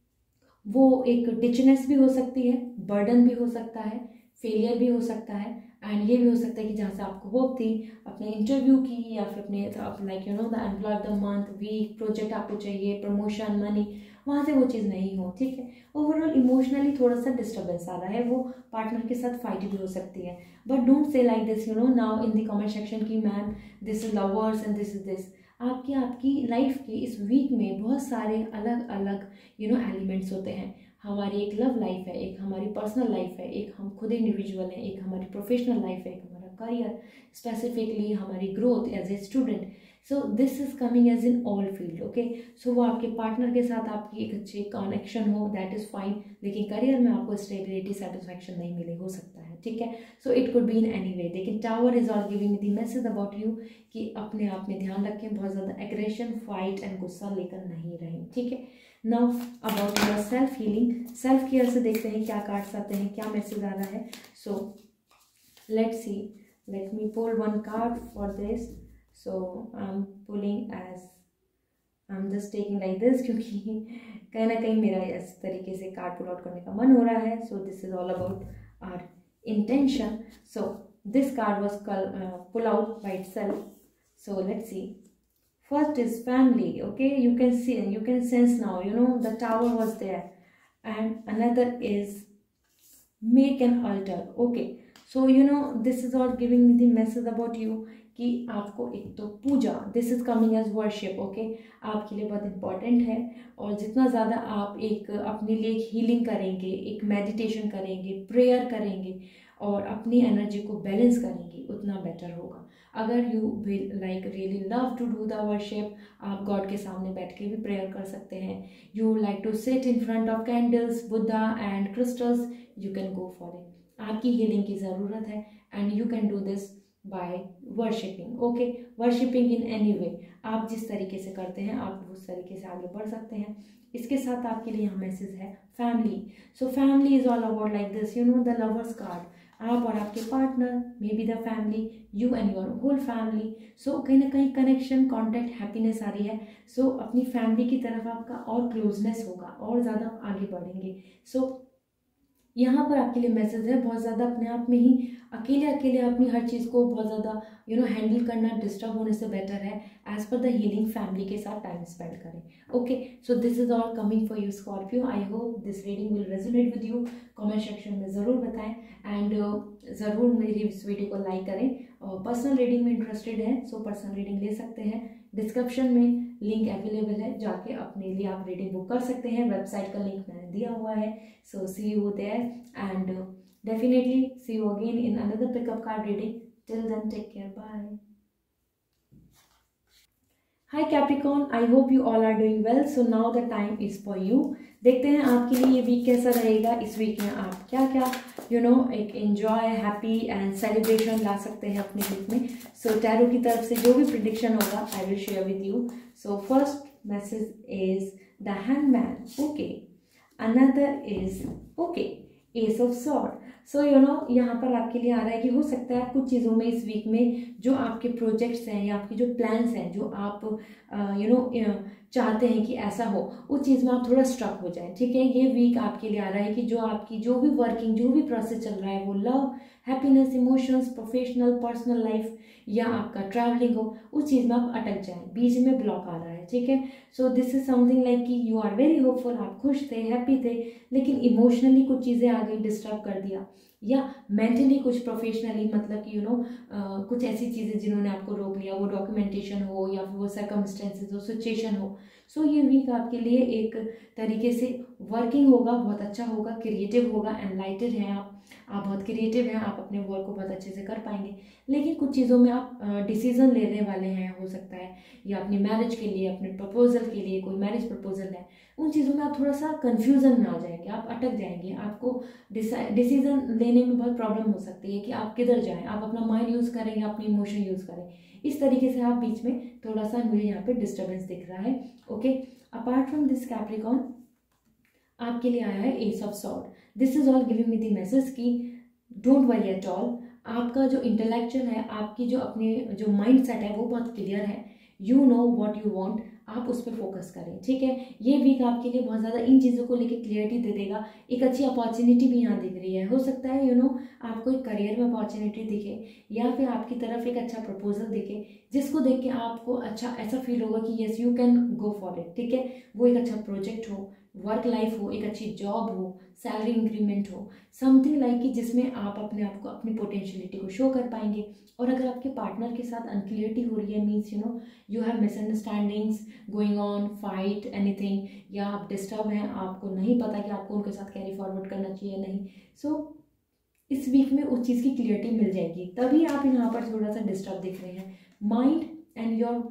वो एक डिचनेस भी हो सकती है, बर्डन भी हो सकता है, फेलियर भी हो सकता है, एंड ये भी हो सकता है कि जहाँ से आपको होप थी अपने इंटरव्यू की, या फिर अपने like the employ of the month, week, project आपको चाहिए, प्रमोशन, मनी, वहाँ से वो चीज़ नहीं हो, ठीक है. ओवरऑल इमोशनली थोड़ा सा डिस्टर्बेंस आ रहा है, वो पार्टनर के साथ फाइट भी हो सकती है. But don't say like this now in the comment section की ma'am this is lovers and this is this. आपकी लाइफ के इस वीक में बहुत सारे अलग अलग एलिमेंट्स होते हैं. हमारी एक लव लाइफ है, एक हमारी पर्सनल लाइफ है, एक हम खुद इंडिविजुअल हैं, एक हमारी प्रोफेशनल लाइफ है, एक हमारा करियर, स्पेसिफिकली हमारी growth as a student. So this is coming as in all field, okay. So वो आपके पार्टनर के साथ आपकी एक अच्छी कनेक्शन हो, दैट इज़ फाइन, लेकिन करियर में आपको स्टेबिलिटी सेटिस्फैक्शन नहीं मिले, हो सकता है, ठीक है। So it could be in any way, लेकिन tower is all giving the message about you कि अपने आप में ध्यान रखें, बहुत ज़्यादा एग्रेशन, फाइट एंड गुस्सा लेकर नहीं रहें, ठीक है। Now about your self healing, self care से देखते हैं क्या कार्ड्स आते हैं, क्या मैसेज आ रहा है। So let's see, let me pull one card for this. So I am pulling as I am just taking like this, क्योंकि कहीं ना कहीं मेरा इस तरीके से कार्ड पुल आउट करने का मन हो रहा है। So this is all about our intention. So this card was pull out by itself. So let's see. First is family, okay. You can see, you can sense now, you know, the tower was there. And another is make an altar, okay. So you know, this is all giving me the message about you कि आपको एक तो पूजा, this is coming as worship, okay, आपके लिए बहुत इंपॉर्टेंट है। और जितना ज़्यादा आप एक अपने लिए हीलिंग करेंगे, एक मेडिटेशन करेंगे, प्रेयर करेंगे और अपनी एनर्जी को बैलेंस करेंगे, उतना बेटर होगा। अगर you will like really love to do the worship, आप गॉड के सामने बैठ के भी प्रेयर कर सकते हैं। You like to sit in front of candles, Buddha and crystals, you can go for it. आपकी हीलिंग की ज़रूरत है and you can do this by worshipping, okay. Worshipping in any way, आप जिस तरीके से करते हैं आप उस तरीके से आगे बढ़ सकते हैं। इसके साथ आपके लिए यहाँ मैसेज है family. So family is all about like this, you know, the lovers card, आप और आपके partner, may be the family, you and your whole family. So कहीं ना कहीं कनेक्शन, कॉन्टैक्ट, हैप्पीनेस आ रही है। सो अपनी फैमिली की तरफ आपका और क्लोजनेस होगा और ज़्यादा आगे बढ़ेंगे। सो यहाँ पर आपके लिए मैसेज है, बहुत ज़्यादा अपने आप में ही अकेले अकेले अपनी हर चीज़ को बहुत ज़्यादा यू नो हैंडल करना डिस्टर्ब होने से बेटर है एज पर द हीलिंग फैमिली के साथ टाइम स्पेंड करें, okay. So this is all coming for you Scorpio. I hope this reading will resonate with you. Comment section में ज़रूर बताएं एंड ज़रूर मेरी इस वीडियो को लाइक करें। पर्सनल रीडिंग में इंटरेस्टेड है सो पर्सनल रीडिंग ले सकते हैं, डिस्क्रिप्शन में लिंक अवेलेबल है, जाके अपने लिए आप रीडिंग बुक कर सकते हैं। वेबसाइट का लिंक मैंने दिया हुआ है। So see you there and definitely see you again in another pickup card reading. Till then, take care. Bye. Hi Capricorn, I hope you all are doing well. So now the time is for you. देखते हैं आपके लिए ये वीक कैसा रहेगा। इस वीक में आप क्या क्या यू नो एक एंजॉय, हैप्पी एंड सेलिब्रेशन ला सकते हैं अपने वीक में। सो टैरो की तरफ से जो भी प्रिडिक्शन होगा I will share with you. So first message is the hangman, okay. Another is okay ace of sword. So you know यहाँ पर आपके लिए आ रहा है कि हो सकता है कुछ चीज़ों में इस वीक में जो आपके प्रोजेक्ट्स हैं या आपके जो प्लान्स हैं, जो आप यू नो चाहते हैं कि ऐसा हो, उस चीज़ में आप थोड़ा स्ट्रक हो जाए, ठीक है। ये वीक आपके लिए आ रहा है कि जो आपकी जो भी वर्किंग, जो भी प्रोसेस चल रहा है, वो love, happiness, emotions, professional, personal life या आपका ट्रैवलिंग हो, उस चीज़ में आप अटक जाएं, बीच में ब्लॉक आ रहा है, ठीक है। So this is something like कि यू आर वेरी होपफुल, आप खुश थे, हैप्पी थे, लेकिन इमोशनली कुछ चीज़ें आ गई, डिस्टर्ब कर दिया, या मेंटली कुछ, प्रोफेशनली मतलब कि यू नो कुछ ऐसी चीज़ें जिन्होंने आपको रोक लिया, वो डॉक्यूमेंटेशन हो या फिर वो सर्कमस्टेंसेस हो, सिचुएशन हो। सो ये वीक आपके लिए एक तरीके से वर्किंग होगा, बहुत अच्छा होगा, क्रिएटिव होगा, एनलाइटेड हैं आप बहुत क्रिएटिव हैं, आप अपने वर्क को बहुत अच्छे से कर पाएंगे। लेकिन कुछ चीज़ों में आप डिसीजन लेने वाले हैं, हो सकता है, या अपनी मैरिज के लिए, अपने प्रपोजल के लिए, कोई मैरिज प्रपोजल है, उन चीज़ों में आप थोड़ा सा कन्फ्यूज़न में आ जाएंगे, आप अटक जाएंगे, आपको डिसीजन लेने में बहुत प्रॉब्लम हो सकती है कि आप किधर जाएं, आप अपना माइंड यूज़ करें या अपनी इमोशन यूज़ करें। इस तरीके से आप बीच में थोड़ा सा मुझे यहाँ पे डिस्टर्बेंस दिख रहा है, okay. Apart from this Capricorn आपके लिए आया है ace of sword. This is all giving me the message कि डोंट वरी एट ऑल, आपका जो इंटेलेक्चुअल है, आपकी जो अपनी जो माइंड सेट है वो बहुत क्लियर है, you know what you want, आप उस पर फोकस करें, ठीक है। ये वीक आपके लिए बहुत ज़्यादा इन चीज़ों को लेकर क्लियरिटी दे देगा। एक अच्छी अपॉर्चुनिटी भी यहाँ दिख रही है, हो सकता है यू नो आपको एक करियर में अपॉर्चुनिटी दिखे या फिर आपकी तरफ एक अच्छा प्रपोजल दिखे, जिसको देख के आपको अच्छा ऐसा फील होगा कि yes you can go for it, ठीक है। वो एक अच्छा प्रोजेक्ट हो, वर्क लाइफ हो, एक अच्छी जॉब हो, सैलरी इंक्रीमेंट हो, समथिंग लाइक कि जिसमें आप अपने आप को, अपनी पोटेंशियलिटी को शो कर पाएंगे। और अगर आपके पार्टनर के साथ अनक्लियरिटी हो रही है, means you know you have misunderstandings going on, fight, anything, या आप डिस्टर्ब हैं, आपको नहीं पता कि आपको उनके साथ कैरी फॉरवर्ड करना चाहिए नहीं, सो इस वीक में उस चीज़ की क्लियरिटी मिल जाएगी, तभी आप यहाँ पर थोड़ा सा डिस्टर्ब दिख रहे हैं। माइंड एंड योर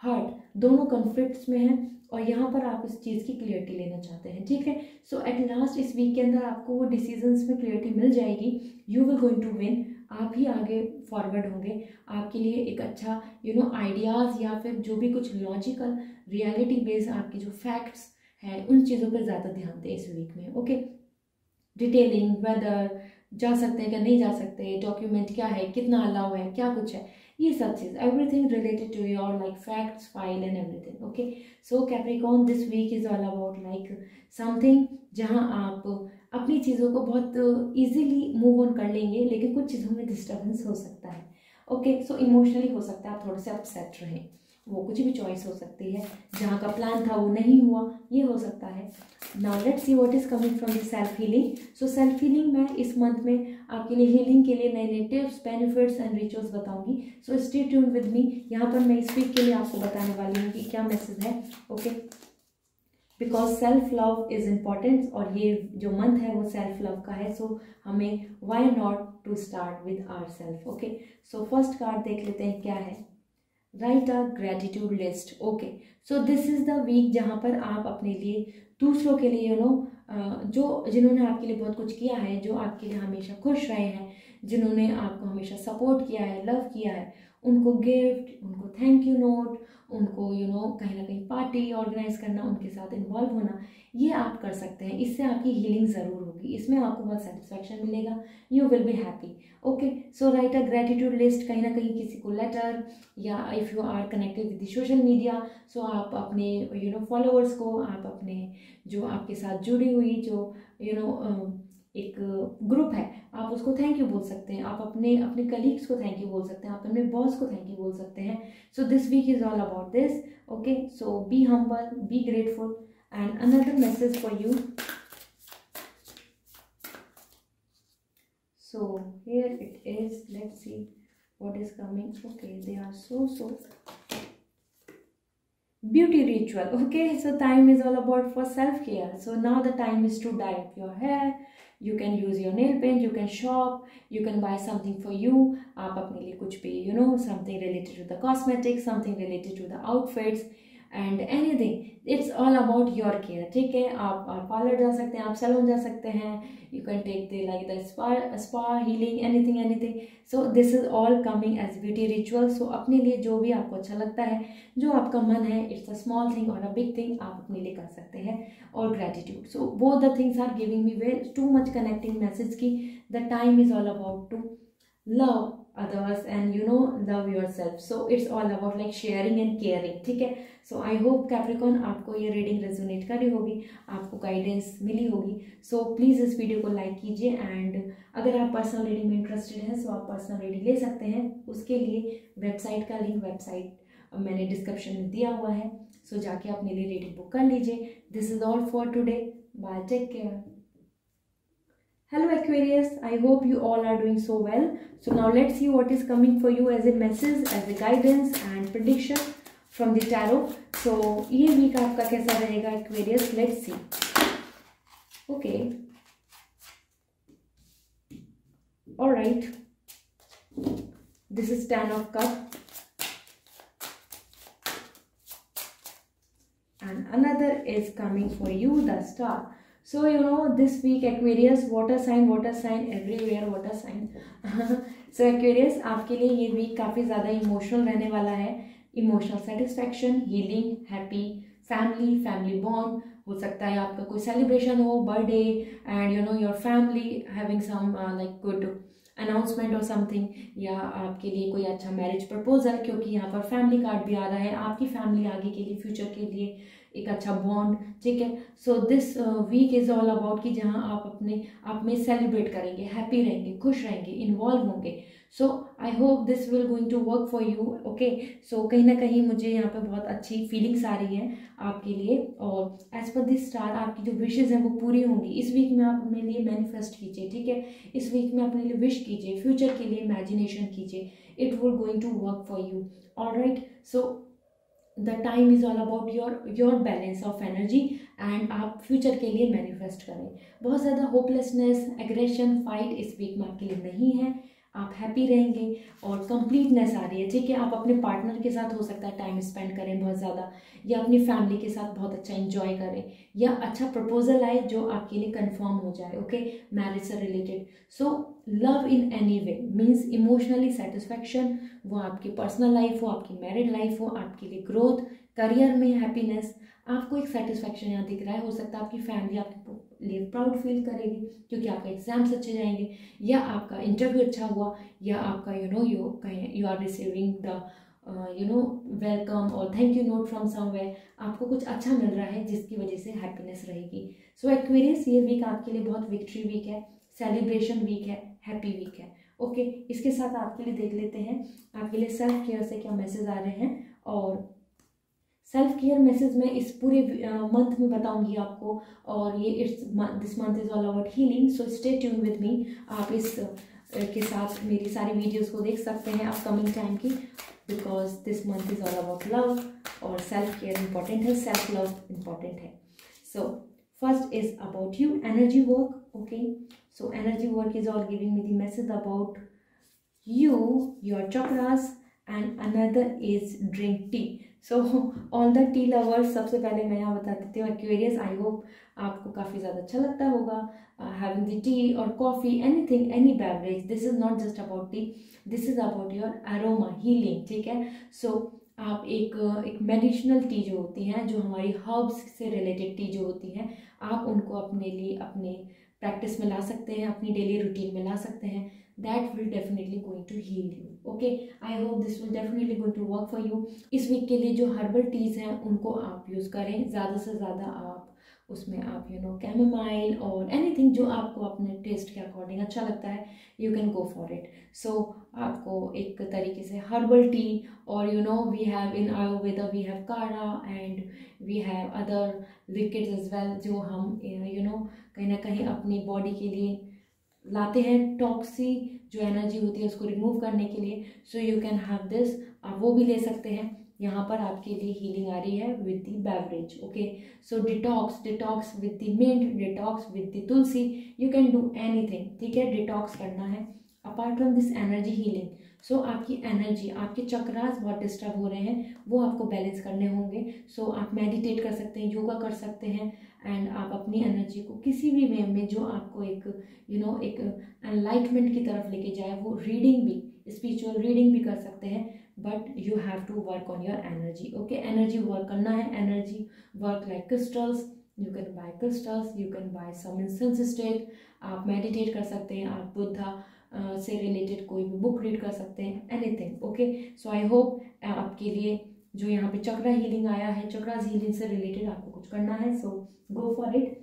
हार्ट दोनों कॉन्फ्लिक्ट्स में हैं और यहाँ पर आप इस चीज़ की क्लियरिटी लेना चाहते हैं, ठीक है। सो एट लास्ट इस वीक के अंदर आपको वो डिसीजंस में क्लियरिटी मिल जाएगी, you will going to win, आप ही आगे फॉरवर्ड होंगे। आपके लिए एक अच्छा आइडियाज़ या फिर जो भी कुछ लॉजिकल रियलिटी बेस्ड आपकी जो फैक्ट्स हैं उन चीज़ों पर ज़्यादा ध्यान दें इस वीक में, ओके। डिटेलिंग, वेदर जा सकते हैं क्या नहीं जा सकते, डॉक्यूमेंट क्या है, कितना अलाउ है, क्या कुछ है, ये सब चीज़, everything related to your like facts, file and everything, okay. So Capricorn, this week is all about like something जहां आप अपनी चीज़ों को बहुत इजीली मूव ऑन कर लेंगे, लेकिन कुछ चीज़ों में डिस्टर्बेंस हो सकता है, ओके। सो इमोशनली हो सकता है आप थोड़े से अपसेट रहें, वो कुछ भी चॉइस हो सकती है, जहाँ का प्लान था वो नहीं हुआ, ये हो सकता है। Now let's see what is coming from the self healing. So self healing मैं इस मंथ में आपके लिए हीलिंग के लिए नए नए टिप्स, बेनिफिट्स एंड रिचुअल्स बताऊंगी। So stay tuned with me. यहाँ पर मैं इस वीक के लिए आपको बताने वाली हूँ कि क्या मैसेज है, okay. Because self love is important और ये जो मंथ है वो सेल्फ लव का है, सो हमें why not to start with our self, okay. So first card देख लेते हैं क्या है। Write a gratitude list, okay. So this is the week जहाँ पर आप अपने लिए, दूसरों के लिए जो जिन्होंने आपके लिए बहुत कुछ किया है, जो आपके लिए हमेशा खुश रहे हैं, जिन्होंने आपको हमेशा सपोर्ट किया है, लव किया है, उनको गिफ्ट, उनको थैंक यू नोट, उनको कहीं ना कहीं पार्टी ऑर्गेनाइज करना, उनके साथ इन्वॉल्व होना, ये आप कर सकते हैं। इससे आपकी हीलिंग ज़रूर होगी, इसमें आपको बहुत सेटिस्फैक्शन मिलेगा, you will be happy, okay. So write a gratitude list, कहीं ना कहीं किसी को लेटर, या if you are connected with the social media, so आप अपने फॉलोअर्स को, आप अपने जो आपके साथ जुड़ी हुई जो एक ग्रुप है, आप उसको थैंक यू बोल सकते हैं, आप अपने अपने कलीग्स को थैंक यू बोल सकते हैं, आप अपने बॉस को थैंक यू बोल सकते हैं। So this week is all about this, okay. So be humble, be grateful and another message for you. So here it is, let's see what is coming, okay. They are so beauty ritual, okay. So time is all about for self care, so now the time is to dye up your hair, you can use your nail paint, you can shop, you can buy something for you, आप अपने लिए कुछ भी something related to the cosmetics, something related to the outfits and anything, it's all about your care, ठीक है। आप पार्लर जा सकते हैं, आप सैलून जा सकते हैं, you can take the like the spa healing, anything. So this is all coming as beauty ritual. So अपने लिए जो भी आपको अच्छा लगता है, जो आपका मन है, इट्स अ स्मॉल थिंग और अ बिग थिंग, आप अपने लिए कर सकते हैं। और gratitude, so both the things are giving me very too much connecting message की the time is all about to love others and love yourself, so it's all about like sharing and caring, ठीक है। सो आई होप कैप्रिकॉर्न आपको ये रीडिंग रेजोनेट करी होगी, आपको गाइडेंस मिली होगी। सो प्लीज़ इस वीडियो को लाइक कीजिए एंड अगर आप पर्सनल रीडिंग में इंटरेस्टेड हैं सो आप पर्सनल रीडिंग ले सकते हैं। उसके लिए वेबसाइट का लिंक मैंने डिस्क्रिप्शन में दिया हुआ है, सो जाके अपने लिए रीडिंग बुक कर लीजिए। This is all for today, bye, take care. Hello Aquarius, I hope you all are doing so well. So now let's see what is coming for you as a message, as a guidance and prediction from the tarot. So ये वीक आपका कैसा रहेगा Aquarius? Let's see. Okay. All right. This is Ten of Cups. And another is coming for you, the Star. So this week Aquarius, water sign everywhere, water sign. So Aquarius, आपके लिए ये वीक काफ़ी ज़्यादा इमोशनल रहने वाला है। Emotional satisfaction, healing, happy family bond, हो सकता है आपका कोई सेलिब्रेशन हो, birthday, and your family having some like good announcement और समथिंग, या आपके लिए कोई अच्छा मैरिज प्रपोजल, क्योंकि यहाँ पर फैमिली कार्ड भी आ रहा है, आपकी फैमिली आगे के लिए, फ्यूचर के लिए एक अच्छा बॉन्ड, ठीक है। So this week is all about कि जहाँ आप में सेलिब्रेट करेंगे, हैप्पी रहेंगे, खुश रहेंगे, इन्वॉल्व होंगे। So I hope this will going to work for you, okay. So कहीं ना कहीं मुझे यहाँ पे बहुत अच्छी फीलिंग्स आ रही हैं आपके लिए, और एज पर दिस स्टार आपकी जो विशेज़ हैं वो पूरी होंगी। इस वीक में आप अपने लिए मैनिफेस्ट कीजिए, ठीक है। इस वीक में अपने लिए विश कीजिए, फ्यूचर के लिए इमेजिनेशन कीजिए, it will going to work for you, alright. So the time is all about your balance of energy, and आप फ्यूचर के लिए मैनिफेस्ट करें। बहुत ज़्यादा होपलेसनेस, एग्रेशन, फाइट इस वीक में आपके लिए नहीं है। आप हैप्पी रहेंगे और कंप्लीटनेस आ रही है, ठीक है। आप अपने पार्टनर के साथ हो सकता है टाइम स्पेंड करें बहुत ज़्यादा, या अपनी फैमिली के साथ बहुत अच्छा एंजॉय करें, या अच्छा प्रपोजल आए जो आपके लिए कंफर्म हो जाए, ओके, मैरिज से रिलेटेड। So love in any way means emotionally satisfaction, वो आपकी पर्सनल लाइफ हो, आपकी मैरिड लाइफ हो, आपके लिए ग्रोथ, करियर में हैप्पीनेस, आपको एक सेटिस्फैक्शन यहाँ दिख रहा है। हो सकता है आपकी फैमिली आपके लिए प्राउड फील करेगी क्योंकि आपका एग्जाम्स अच्छे जाएंगे, या आपका इंटरव्यू अच्छा हुआ, या आपका you are receiving the welcome और thank you note from somewhere, आपको कुछ अच्छा मिल रहा है जिसकी वजह से हैप्पीनेस रहेगी। सो एक्वेरियस, ये वीक आपके लिए बहुत विक्ट्री वीक है, सेलिब्रेशन वीक है, हैप्पी वीक है, ओके। इसके साथ आपके लिए देख लेते हैं आपके लिए सेल्फ केयर से क्या मैसेज आ रहे हैं। और सेल्फ केयर मैसेज मैं इस पूरे मंथ में बताऊंगी आपको, और ये this month is all about healing, so stay tune with me. आप इस के साथ मेरी सारी वीडियोस को देख सकते हैं अपकमिंग टाइम की, because this month is all about love, और सेल्फ केयर इंपॉर्टेंट है, सेल्फ लव इंपॉर्टेंट है। So first is about you, energy work, okay. So energy work is all giving me the message about you, your chakras, and another is drink tea. So all the tea lovers, सबसे पहले मैं यहाँ बता देती हूँ Aquarius, आई होप आपको काफ़ी ज़्यादा अच्छा लगता होगा having the tea or coffee, anything, any beverage. This is not just about tea, this is about your aroma, healing, ठीक है। So आप एक मेडिसिनल टी जो होती हैं, जो हमारी हर्ब्स से रिलेटेड टी जो होती हैं, आप उनको अपने लिए अपने प्रैक्टिस में ला सकते हैं, अपनी डेली रूटीन में ला सकते हैं। That will definitely going to heal you, okay. I hope this will definitely going to work for you. इस वीक के लिए जो हर्बल टीज हैं उनको आप यूज़ करें, ज़्यादा से ज़्यादा आप उसमें आप कैमोमाइल और एनीथिंग जो आपको अपने टेस्ट के अकॉर्डिंग अच्छा लगता है, you can go for it. So आपको एक तरीके से हर्बल टी, और we have in Ayurveda we have kadha and we have other liquids as well, जो हम कहीं ना कहीं अपनी बॉडी के लिए लाते हैं, टॉक्सी जो एनर्जी होती है उसको रिमूव करने के लिए। So you can have this, आप वो भी ले सकते हैं। यहाँ पर आपके लिए हीलिंग आ रही है with the beverage, okay. So detox with the mint, detox with the tulsi, you can do anything, ठीक है। डिटॉक्स करना है apart from this energy healing. So आपकी एनर्जी, आपके चक्रास बहुत डिस्टर्ब हो रहे हैं, वो आपको बैलेंस करने होंगे। सो आप मेडिटेट कर सकते हैं, योगा कर सकते हैं, एंड आप अपनी एनर्जी को किसी भी वे में जो आपको एक एक एनलाइटमेंट की तरफ लेके जाए, वो रीडिंग भी, स्पिरिचुअल रीडिंग भी कर सकते हैं, but you have to work on your energy, okay. Energy work करना है, energy work like crystals, you can buy crystals, you can buy some incense stick, आप मेडिटेट कर सकते हैं, आप बुद्धा से रिलेटेड कोई भी बुक रीड कर सकते हैं, anything, okay. So I hope आपके लिए जो यहाँ पे चक्रा हीलिंग आया है, चक्रास हीलिंग से रिलेटेड आपको कुछ करना है, so go for it.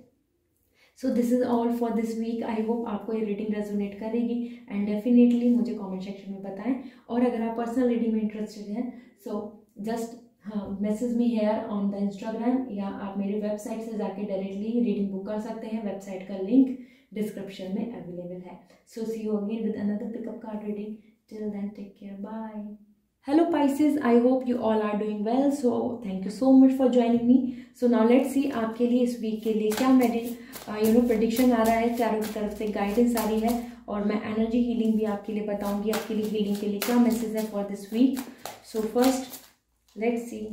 So this is all for this week. I hope आपको ये रीडिंग रेजोनेट करेगी, एंड डेफिनेटली मुझे कमेंट सेक्शन में बताएं। और अगर आप पर्सनल रीडिंग में इंटरेस्टेड हैं, so just message me here on the Instagram, या आप मेरी वेबसाइट से जाके डायरेक्टली रीडिंग बुक कर सकते हैं। वेबसाइट का लिंक डिस्क्रिप्शन में अवेलेबल है। So see you again with another pickup card reading. Till then take care, bye. Hello Pisces, I hope you all are doing well. So thank you so much for joining me. So now let's see आपके लिए इस वीक के लिए क्या मेरी प्रेडिक्शन आ रहा है, चारों की तरफ से गाइडेंस आ रही है, और मैं एनर्जी हीलिंग भी आपके लिए बताऊंगी, आपके लिए हीलिंग के लिए क्या मैसेज है for this week. So first let's see.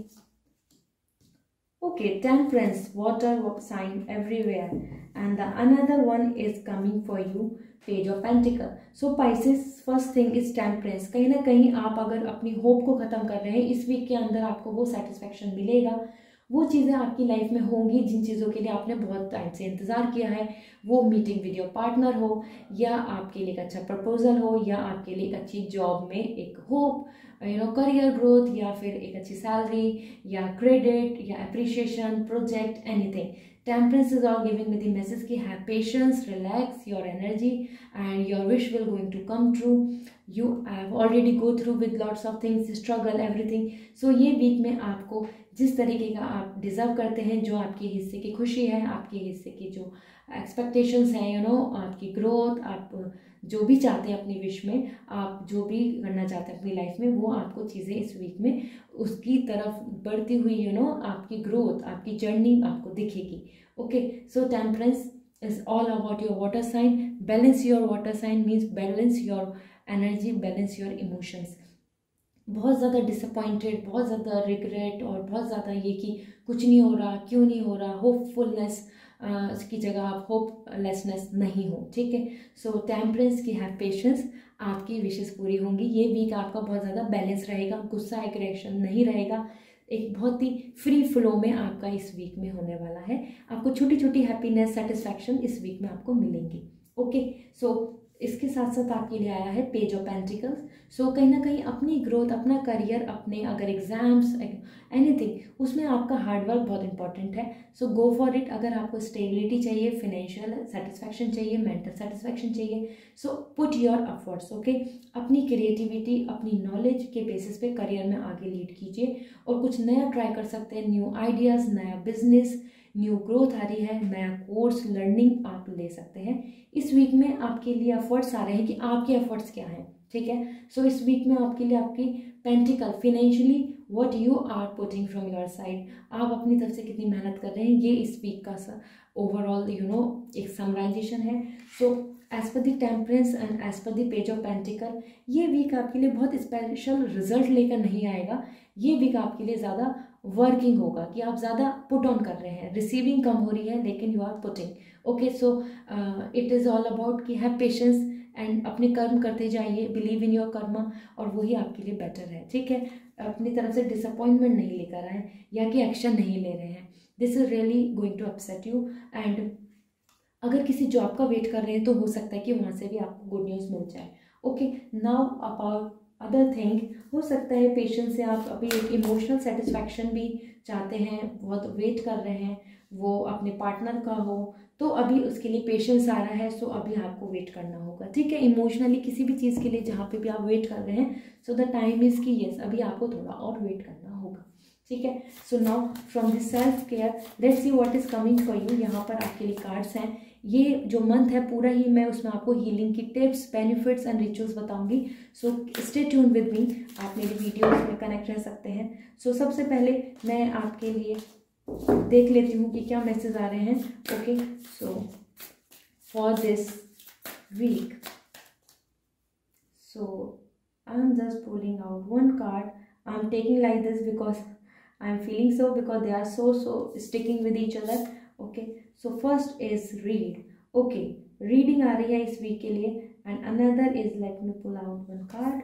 Okay, Temperance, water sign everywhere, and the another one is coming for you, Page of Pentacle. So Pisces, first thing is Temperance. कहीं ना कहीं आप अगर अपनी होप को ख़त्म कर रहे हैं, इस वीक के अंदर आपको वो सेटिस्फेक्शन मिलेगा, वो चीज़ें आपकी लाइफ में होंगी जिन चीज़ों के लिए आपने बहुत टाइम से इंतज़ार किया है। वो मीटिंग विद योर पार्टनर हो, या आपके लिए एक अच्छा प्रपोजल हो, या आपके लिए एक अच्छी जॉब में एक होप, करियर ग्रोथ, या फिर एक अच्छी सैलरी, या क्रेडिट, या appreciation, project, anything. Temperance is all giving me the message कि have patience, relax your energy, and your wish will going to come true. You have already go through with lots of things, struggle, everything. So ये वीक में आपको जिस तरीके का आप डिज़र्व करते हैं, जो आपके हिस्से की खुशी है, आपके हिस्से की जो एक्सपेक्टेशंस हैं, आपकी ग्रोथ, आप जो भी चाहते हैं अपनी विश में, आप जो भी करना चाहते हैं अपनी लाइफ में, वो आपको चीज़ें इस वीक में उसकी तरफ बढ़ती हुई आपकी ग्रोथ, आपकी जर्नी आपको दिखेगी, okay. So Temperance is all about your water sign. Balance your water sign means balance your energy, balance your emotions. बहुत ज़्यादा डिसअपॉइंटेड, बहुत ज़्यादा रिग्रेट और बहुत ज़्यादा ये कि कुछ नहीं हो रहा, क्यों नहीं हो रहा, होपफुलनेस की जगह आप होपलेसनेस नहीं हो, ठीक है। सो टेम्परेंस की हैव पेशेंस, आपकी विशेष पूरी होंगी। ये वीक आपका बहुत ज़्यादा बैलेंस रहेगा, गुस्सा एग्रेशन नहीं रहेगा, एक बहुत ही फ्री फ्लो में आपका इस वीक में होने वाला है। आपको छोटी छोटी हैप्पीनेस, सेटिस्फैक्शन इस वीक में आपको मिलेंगी। ओके, सो इसके साथ साथ आपके लिए आया है पेज ऑफ पेंटिकल्स। सो कहीं ना कहीं अपनी ग्रोथ, अपना करियर, अपने अगर एग्जाम्स एनीथिंग, उसमें आपका हार्डवर्क बहुत इंपॉर्टेंट है। So go for it. अगर आपको स्टेबिलिटी चाहिए, फिनेंशियल सेटिस्फैक्शन चाहिए, मेंटल सेटिस्फैक्शन चाहिए, so put your efforts. Okay, अपनी क्रिएटिविटी, अपनी नॉलेज के बेसिस पे करियर में आगे लीड कीजिए और कुछ नया ट्राई कर सकते हैं। न्यू आइडियाज़, नया बिजनेस, न्यू ग्रोथ आ रही है, नया कोर्स, लर्निंग आप ले सकते हैं। इस वीक में आपके लिए एफर्ट्स आ रहे हैं कि आपके एफर्ट्स क्या हैं, ठीक है। सो इस वीक में आपके लिए आपकी pentacle financially what you are putting from your side, आप अपनी तरफ से कितनी मेहनत कर रहे हैं, ये इस वीक का ओवरऑल एक समराइजेशन है। सो एज पर द टेम्परेंस एंड एज पर द पेज ऑफ पेंटिकल, ये वीक आपके लिए बहुत स्पेशल रिजल्ट लेकर नहीं आएगा। ये वीक आपके लिए ज़्यादा वर्किंग होगा कि आप ज़्यादा पुट ऑन कर रहे हैं, रिसीविंग कम हो रही है लेकिन you are putting. Okay, so it is all about कि हैव पेशेंस एंड अपने कर्म करते जाइए, बिलीव इन योर कर्मा, और वही आपके लिए बेटर है, ठीक है। अपनी तरफ से डिसअपॉइंटमेंट नहीं लेकर आए या कि एक्शन नहीं ले रहे हैं, this is really going to upset you. And अगर किसी जॉब का वेट कर रहे हैं तो हो सकता है कि वहाँ से भी आपको गुड न्यूज़ मिल जाए। Okay, now about other thing, हो सकता है पेशेंस से आप अभी एक इमोशनल सेटिस्फैक्शन भी चाहते हैं, बहुत वेट कर रहे हैं, वो अपने पार्टनर का हो, तो अभी उसके लिए पेशेंस आ रहा है। सो अभी आपको वेट करना होगा, ठीक है। इमोशनली किसी भी चीज़ के लिए जहाँ पे भी आप वेट कर रहे हैं, सो द टाइम इज़ कि यस, अभी आपको थोड़ा और वेट करना होगा, ठीक है। So now from this self care let's see what is coming for you. यहाँ पर आपके लिए कार्ड्स हैं। ये जो मंथ है पूरा ही मैं उसमें आपको हीलिंग की टिप्स, बेनिफिट्स एंड रिचुअल्स बताऊंगी। So stay tune with me, आप मेरी वीडियोस में कनेक्ट रह सकते हैं। सो सबसे पहले मैं आपके लिए देख लेती हूँ कि क्या मैसेज आ रहे हैं। Okay, so for this week, so I am just pulling out one card. I am taking like this because I am feeling so, because they are so sticking with each other. Okay, so first is read. Okay, reading आ रही है इस वीक के लिए। And another is, let me pull out one card,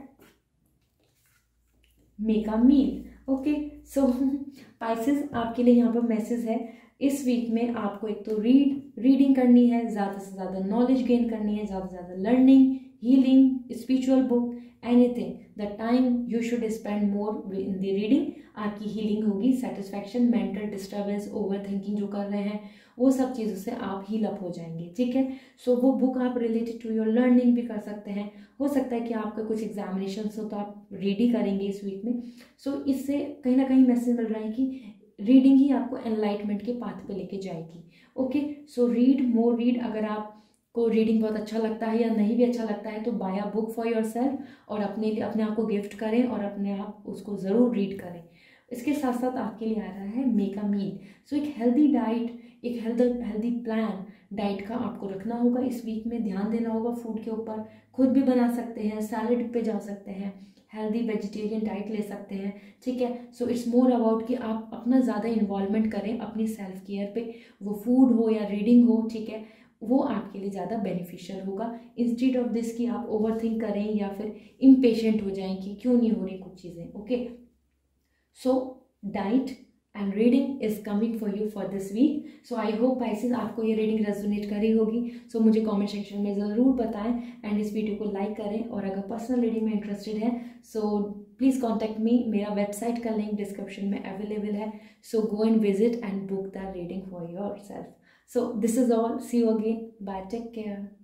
make a meal. Okay, so Pisces आपके लिए यहाँ पर मैसेज है। इस वीक में आपको एक तो रीडिंग करनी है, ज़्यादा से ज़्यादा नॉलेज गेन करनी है, ज़्यादा से ज़्यादा learning, healing, spiritual book, anything. The time you should spend more in the reading, आपकी हीलिंग होगी, satisfaction, mental disturbance, over thinking जो कर रहे हैं वो सब चीज़ों से आप हील अप हो जाएंगे, ठीक है। सो वो बुक आप रिलेटेड टू योर लर्निंग भी कर सकते हैं। हो सकता है कि आपका कुछ एग्जामिनेशन हो तो आप रीड करेंगे इस वीक में। सो इससे कहीं ना कहीं मैसेज मिल रहा है कि रीडिंग ही आपको एनलाइटमेंट के पाथ पे लेके जाएगी। Okay, so read, more read. अगर आप को रीडिंग बहुत अच्छा लगता है या नहीं भी अच्छा लगता है तो buy a book for your self और अपने आप को गिफ्ट करें और अपने आप उसको ज़रूर रीड करें। इसके साथ साथ आपके लिए आ रहा है मेक अ मील। सो एक हेल्दी डाइट, एक हेल्दी प्लान डाइट का आपको रखना होगा इस वीक में, ध्यान देना होगा फूड के ऊपर। खुद भी बना सकते हैं, सैलड पे जा सकते हैं, हेल्दी वेजिटेरियन डाइट ले सकते हैं, ठीक है। सो इट्स मोर अबाउट कि आप अपना ज़्यादा इन्वॉल्वमेंट करें अपनी सेल्फ केयर पे, वो फूड हो या रीडिंग हो, ठीक है, वो आपके लिए ज़्यादा बेनिफिशियल होगा। इंस्टेड ऑफ दिस कि आप ओवर थिंक करें या फिर इम्पेशेंट हो जाएं कि क्यों नहीं हो रही कुछ चीज़ें। Okay, so diet and reading is coming for you for this week. So I hope Pisces आपको ये रीडिंग रेजोनेट करी होगी। सो मुझे कमेंट सेक्शन में ज़रूर बताएं एंड इस वीडियो को लाइक करें। और अगर पर्सनल रीडिंग में इंटरेस्टेड है सो प्लीज़ कॉन्टैक्ट मी, मेरा वेबसाइट का लिंक डिस्क्रिप्शन में अवेलेबल है। So go and visit and book the reading for your self. So this is all, see you again, bye, take care.